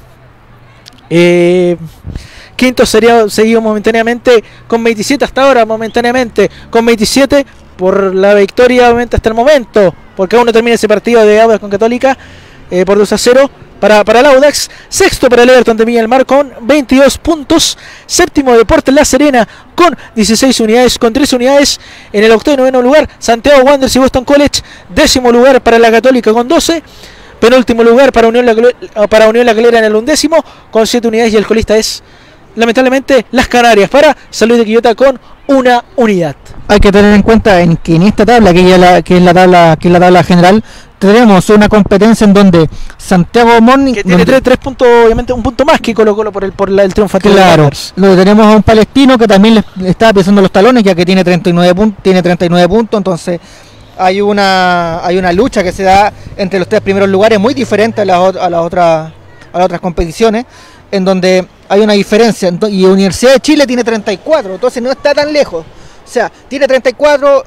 Eh... Quinto sería seguido momentáneamente con veintisiete hasta ahora, momentáneamente con veintisiete por la victoria obviamente hasta el momento, porque aún no termina ese partido de Audax con Católica eh, por dos a cero para, para el Audax. Sexto para el Everton de Viña del Mar con veintidós puntos. Séptimo Deportes La Serena con dieciséis unidades, con tres unidades. En el octavo y noveno lugar Santiago Wanderers y Boston College. Décimo lugar para la Católica con doce. Penúltimo lugar para Unión La, para Unión La Calera en el undécimo con siete unidades y el colista es lamentablemente Las Canarias para San Luis de Quillota con una unidad. Hay que tener en cuenta en que en esta tabla, que, ya la, que es la tabla que es la tabla general, tenemos una competencia en donde Santiago Morning, que tiene tres, tres puntos, obviamente un punto más que Colo Colo por el por la, el triunfo. Claro, lo tenemos a un Palestino que también le, le está pisando los talones, ya que tiene treinta y nueve puntos, tiene treinta y nueve puntos, entonces hay una hay una lucha que se da entre los tres primeros lugares muy diferente a las a las otras a las otras competiciones, en donde hay una diferencia, y Universidad de Chile tiene treinta y cuatro, entonces no está tan lejos, o sea, tiene treinta y cuatro,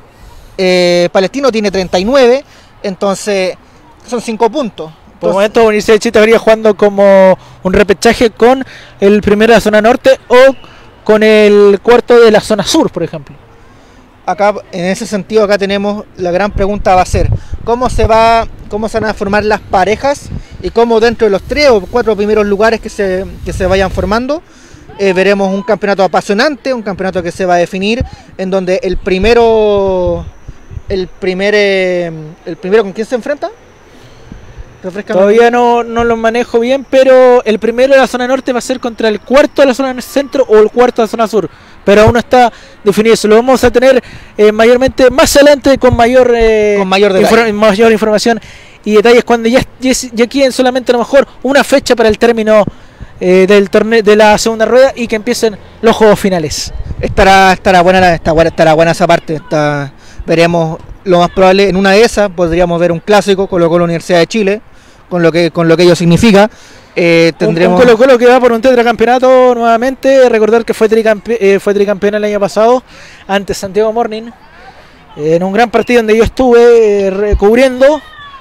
eh, Palestino tiene treinta y nueve, entonces son cinco puntos. Entonces, por el momento Universidad de Chile estaría jugando como un repechaje con el primero de la zona norte o con el cuarto de la zona sur, por ejemplo. Acá, en ese sentido, acá tenemos la gran pregunta va a ser cómo se va, cómo se van a formar las parejas y cómo dentro de los tres o cuatro primeros lugares que se, que se vayan formando, eh, veremos un campeonato apasionante, un campeonato que se va a definir, en donde el primero, el primer, eh, el primero ¿con quién se enfrenta? Refrescame. Todavía no, no lo manejo bien, pero el primero de la zona norte va a ser contra el cuarto de la zona centro o el cuarto de la zona sur, pero aún no está definido eso. Lo vamos a tener eh, mayormente más adelante con mayor, eh, con mayor, infor mayor información y detalles cuando ya, ya, ya queden solamente a lo mejor una fecha para el término eh, del torneo de la segunda rueda y que empiecen los juegos finales. Estará, estará buena la- está buena, estará buena esa parte. Está, veremos lo más probable en una de esas podríamos ver un clásico Colo Colo Universidad de Chile, con lo que con lo que ello significa. Eh, tendremos Un, un Colo Colo que va por un tetracampeonato nuevamente. Recordar que fue, tricampe, eh, fue tricampeón el año pasado ante Santiago Morning, eh, en un gran partido donde yo estuve eh, cubriendo.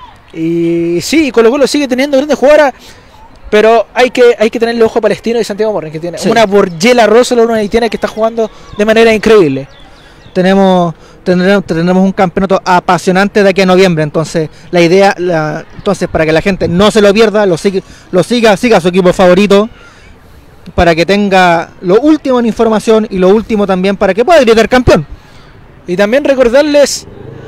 Y sí, Colo Colo sigue teniendo grandes jugadoras, pero hay que hay que tenerle ojo a Palestino y Santiago Morning, que tiene Sí. una Borgela Rosa, una haitiana que está jugando de manera increíble. tenemos tendremos, tendremos un campeonato apasionante de aquí a noviembre, entonces la idea la, entonces para que la gente no se lo pierda, lo siga, lo siga, siga a su equipo favorito, para que tenga lo último en información y lo último también para que pueda gritar campeón. Y también recordarles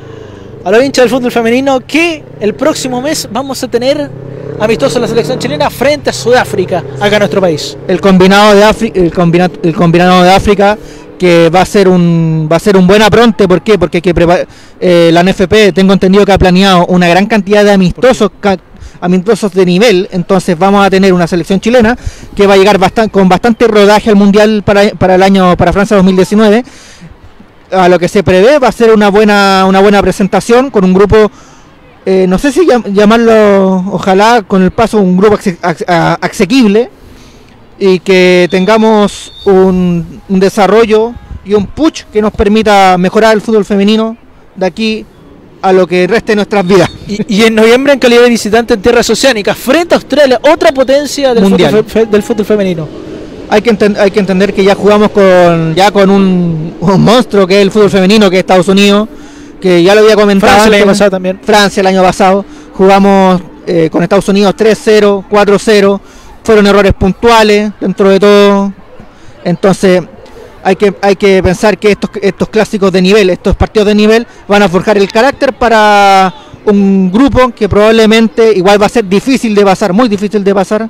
a los hinchas del fútbol femenino que el próximo mes vamos a tener amistoso la selección chilena frente a Sudáfrica, acá en nuestro país. El combinado de África, el combinado, el combinado de África, que va a ser un va a ser un buen apronte. ¿Por qué? Porque hay que prepar- eh, la N F P, tengo entendido que ha planeado una gran cantidad de amistosos ca- amistosos de nivel, entonces vamos a tener una selección chilena que va a llegar bastan- con bastante rodaje al mundial para, para el año para Francia dos mil diecinueve. A lo que se prevé va a ser una buena una buena presentación con un grupo, eh, no sé si llam- llamarlo, ojalá con el paso un grupo ace- ace- a- asequible, y que tengamos un, un desarrollo y un push que nos permita mejorar el fútbol femenino de aquí a lo que reste de nuestras vidas. Y, y en noviembre en calidad de visitante en tierras oceánicas frente a Australia, otra potencia del Mundial. fútbol, fe- del fútbol femenino. Hay que, enten- hay que entender que ya jugamos con ya con un, un monstruo que es el fútbol femenino, que es Estados Unidos, que ya lo había comentado Francia el año antes. pasado también. Francia el año pasado, jugamos eh, con Estados Unidos tres cero, cuatro cero, fueron errores puntuales dentro de todo, entonces hay que, hay que pensar que estos, estos clásicos de nivel, estos partidos de nivel van a forjar el carácter para un grupo que probablemente igual va a ser difícil de pasar, muy difícil de pasar,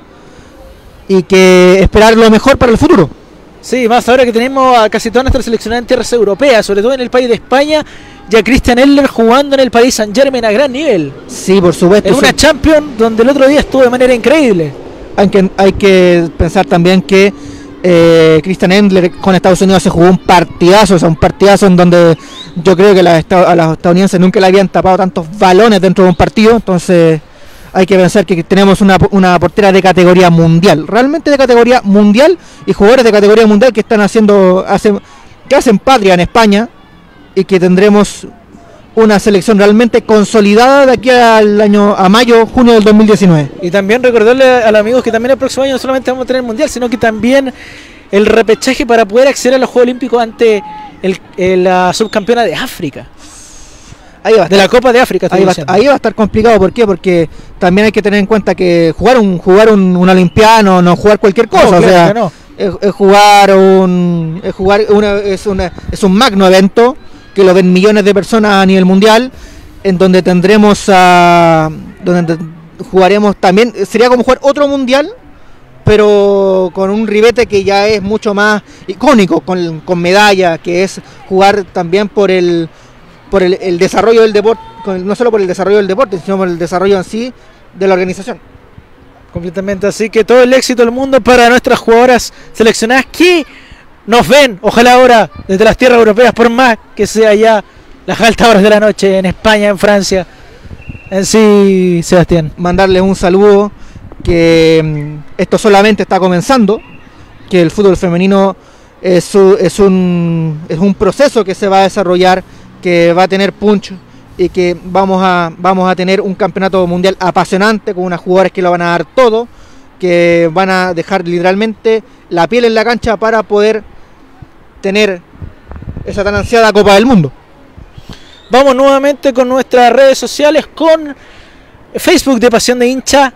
y que esperar lo mejor para el futuro. Sí, más ahora que tenemos a casi todas nuestras seleccionadas en tierras europeas, sobre todo en el país de España, ya Christian Eller jugando en el país Saint Germain a gran nivel. Sí, por supuesto. Es una son- Champions donde el otro día estuvo de manera increíble. Hay que, hay que pensar también que eh, Christian Endler con Estados Unidos se jugó un partidazo, o sea, un partidazo en donde yo creo que las esta- a los estadounidenses nunca le habían tapado tantos balones dentro de un partido, entonces hay que pensar que tenemos una, una portera de categoría mundial, realmente de categoría mundial, y jugadores de categoría mundial que están haciendo, hacen, que hacen patria en España, y que tendremos una selección realmente consolidada de aquí al año, a mayo, junio del dos mil diecinueve. Y también recordarle a los amigos que también el próximo año no solamente vamos a tener el Mundial, sino que también el repechaje para poder acceder a los Juegos Olímpicos ante el, el- la subcampeona de África, Ahí va a de la Copa de África. estoy Ahí va, diciendo. ahí va a estar complicado. ¿Por qué? Porque también hay que tener en cuenta que jugar un jugar un, un olimpiano, no jugar cualquier cosa, No, o claro sea, que no. es, es jugar un es jugar una, es una es un magno evento que lo ven millones de personas a nivel mundial, en donde tendremos a donde te- jugaremos también, sería como jugar otro mundial, pero con un ribete que ya es mucho más icónico, con, con medalla, que es jugar también por el por el, el desarrollo del deporte, no solo por el desarrollo del deporte, sino por el desarrollo en sí de la organización. Completamente, así que todo el éxito del mundo para nuestras jugadoras seleccionadas que nos ven, ojalá ahora, desde las tierras europeas, por más que sea ya las altas horas de la noche en España, en Francia, en sí, Sebastián. Mandarles un saludo, que mm, esto solamente está comenzando, que el fútbol femenino es, u- es, un, es un proceso que se va a desarrollar, que va a tener punch, y que vamos a, vamos a tener un campeonato mundial apasionante con unas jugadoras que lo van a dar todo, que van a dejar literalmente la piel en la cancha para poder tener esa tan ansiada Copa del Mundo. Vamos nuevamente con nuestras redes sociales, con Facebook de Pasión de Hincha,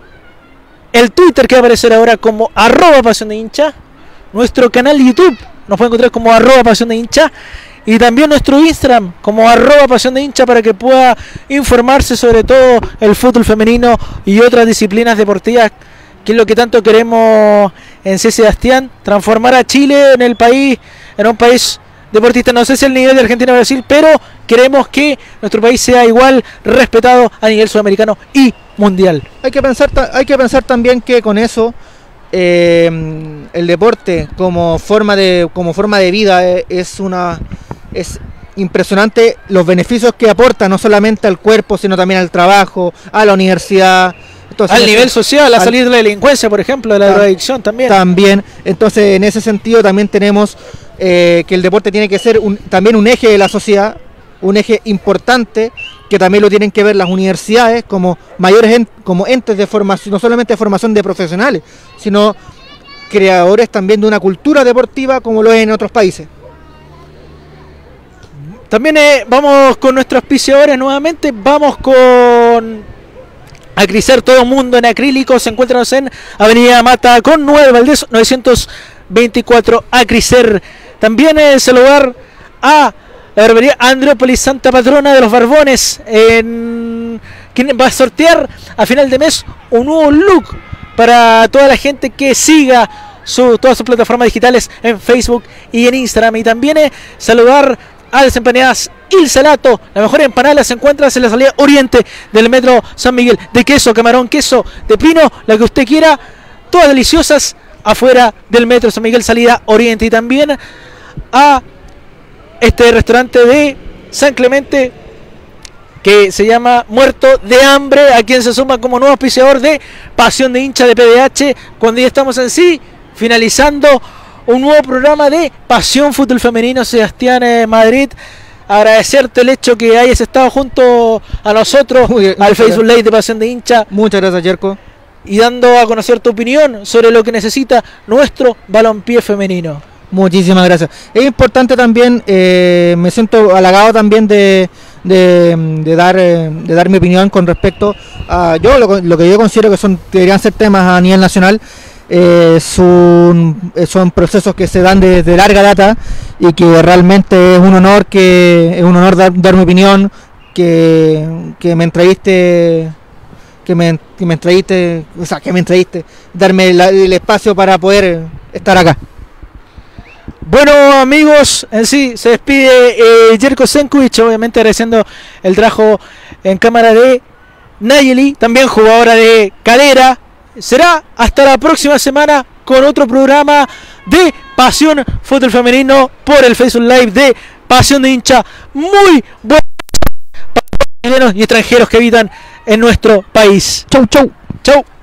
el Twitter que va a aparecer ahora como arroba Pasión de Hincha, nuestro canal de YouTube nos puede encontrar como arroba Pasión de Hincha, y también nuestro Instagram como arroba Pasión de Hincha, para que pueda informarse sobre todo el fútbol femenino y otras disciplinas deportivas, que es lo que tanto queremos en C. Sebastián, transformar a Chile en el país, en un país deportista, no sé si el nivel de Argentina o Brasil, pero queremos que nuestro país sea igual respetado a nivel sudamericano y mundial. Hay que pensar, ta- hay que pensar también que con eso eh, el deporte como forma de como forma de vida eh, es una es impresionante los beneficios que aporta no solamente al cuerpo sino también al trabajo, a la universidad. Entonces, al nivel social, a al, salir de la delincuencia, por ejemplo, de la drogadicción también. También, entonces en ese sentido también tenemos eh, que el deporte tiene que ser un, también un eje de la sociedad, un eje importante que también lo tienen que ver las universidades como mayores en, como entes de formación, no solamente de formación de profesionales, sino creadores también de una cultura deportiva como lo es en otros países. También eh, vamos con nuestros auspiciadores nuevamente, vamos con Acricer Todo Mundo en acrílicos, se encuentran en Avenida Mata con nueve Valdés novecientos veinticuatro Acricer. También es el lugar a la barbería Andrópolis Santa Patrona de los Barbones, en quien va a sortear a final de mes un nuevo look para toda la gente que siga su, todas sus plataformas digitales en Facebook y en Instagram. Y también eh, saludar a las empanadas Il Salato, la mejor empanada se encuentra en la salida oriente del metro San Miguel, de queso, camarón, queso, de pino, la que usted quiera, todas deliciosas afuera del metro San Miguel, salida oriente. Y también a este restaurante de San Clemente que se llama Muerto de Hambre, a quien se suma como nuevo auspiciador de Pasión de Hincha de P D H, cuando ya estamos en sí finalizando un nuevo programa de Pasión Fútbol Femenino. Sebastián eh, Madrid, agradecerte el hecho que hayas estado junto a nosotros Muy, al Facebook Live de Pasión de Hincha. Muchas gracias, Jerko. Y dando a conocer tu opinión sobre lo que necesita nuestro balompié femenino. Muchísimas gracias. Es importante también, eh, me siento halagado también de, de, de, dar, eh, de dar mi opinión con respecto a yo lo, lo que yo considero que son deberían ser temas a nivel nacional. Eh, son, son procesos que se dan desde larga data y que realmente es un honor que es un honor dar, dar mi opinión, que, que me entreviste que me, que me entreviste o sea que me entreviste darme la, el espacio para poder estar acá. Bueno, amigos, en sí se despide eh, Jerko Senkovic, obviamente agradeciendo el trabajo en cámara de Nayeli, también jugadora de Calera. Será hasta la próxima semana con otro programa de Pasión Fútbol Femenino por el Facebook Live de Pasión de Hincha. Muy buenos para los chilenos y extranjeros que habitan en nuestro país. Chau, chau. Chau.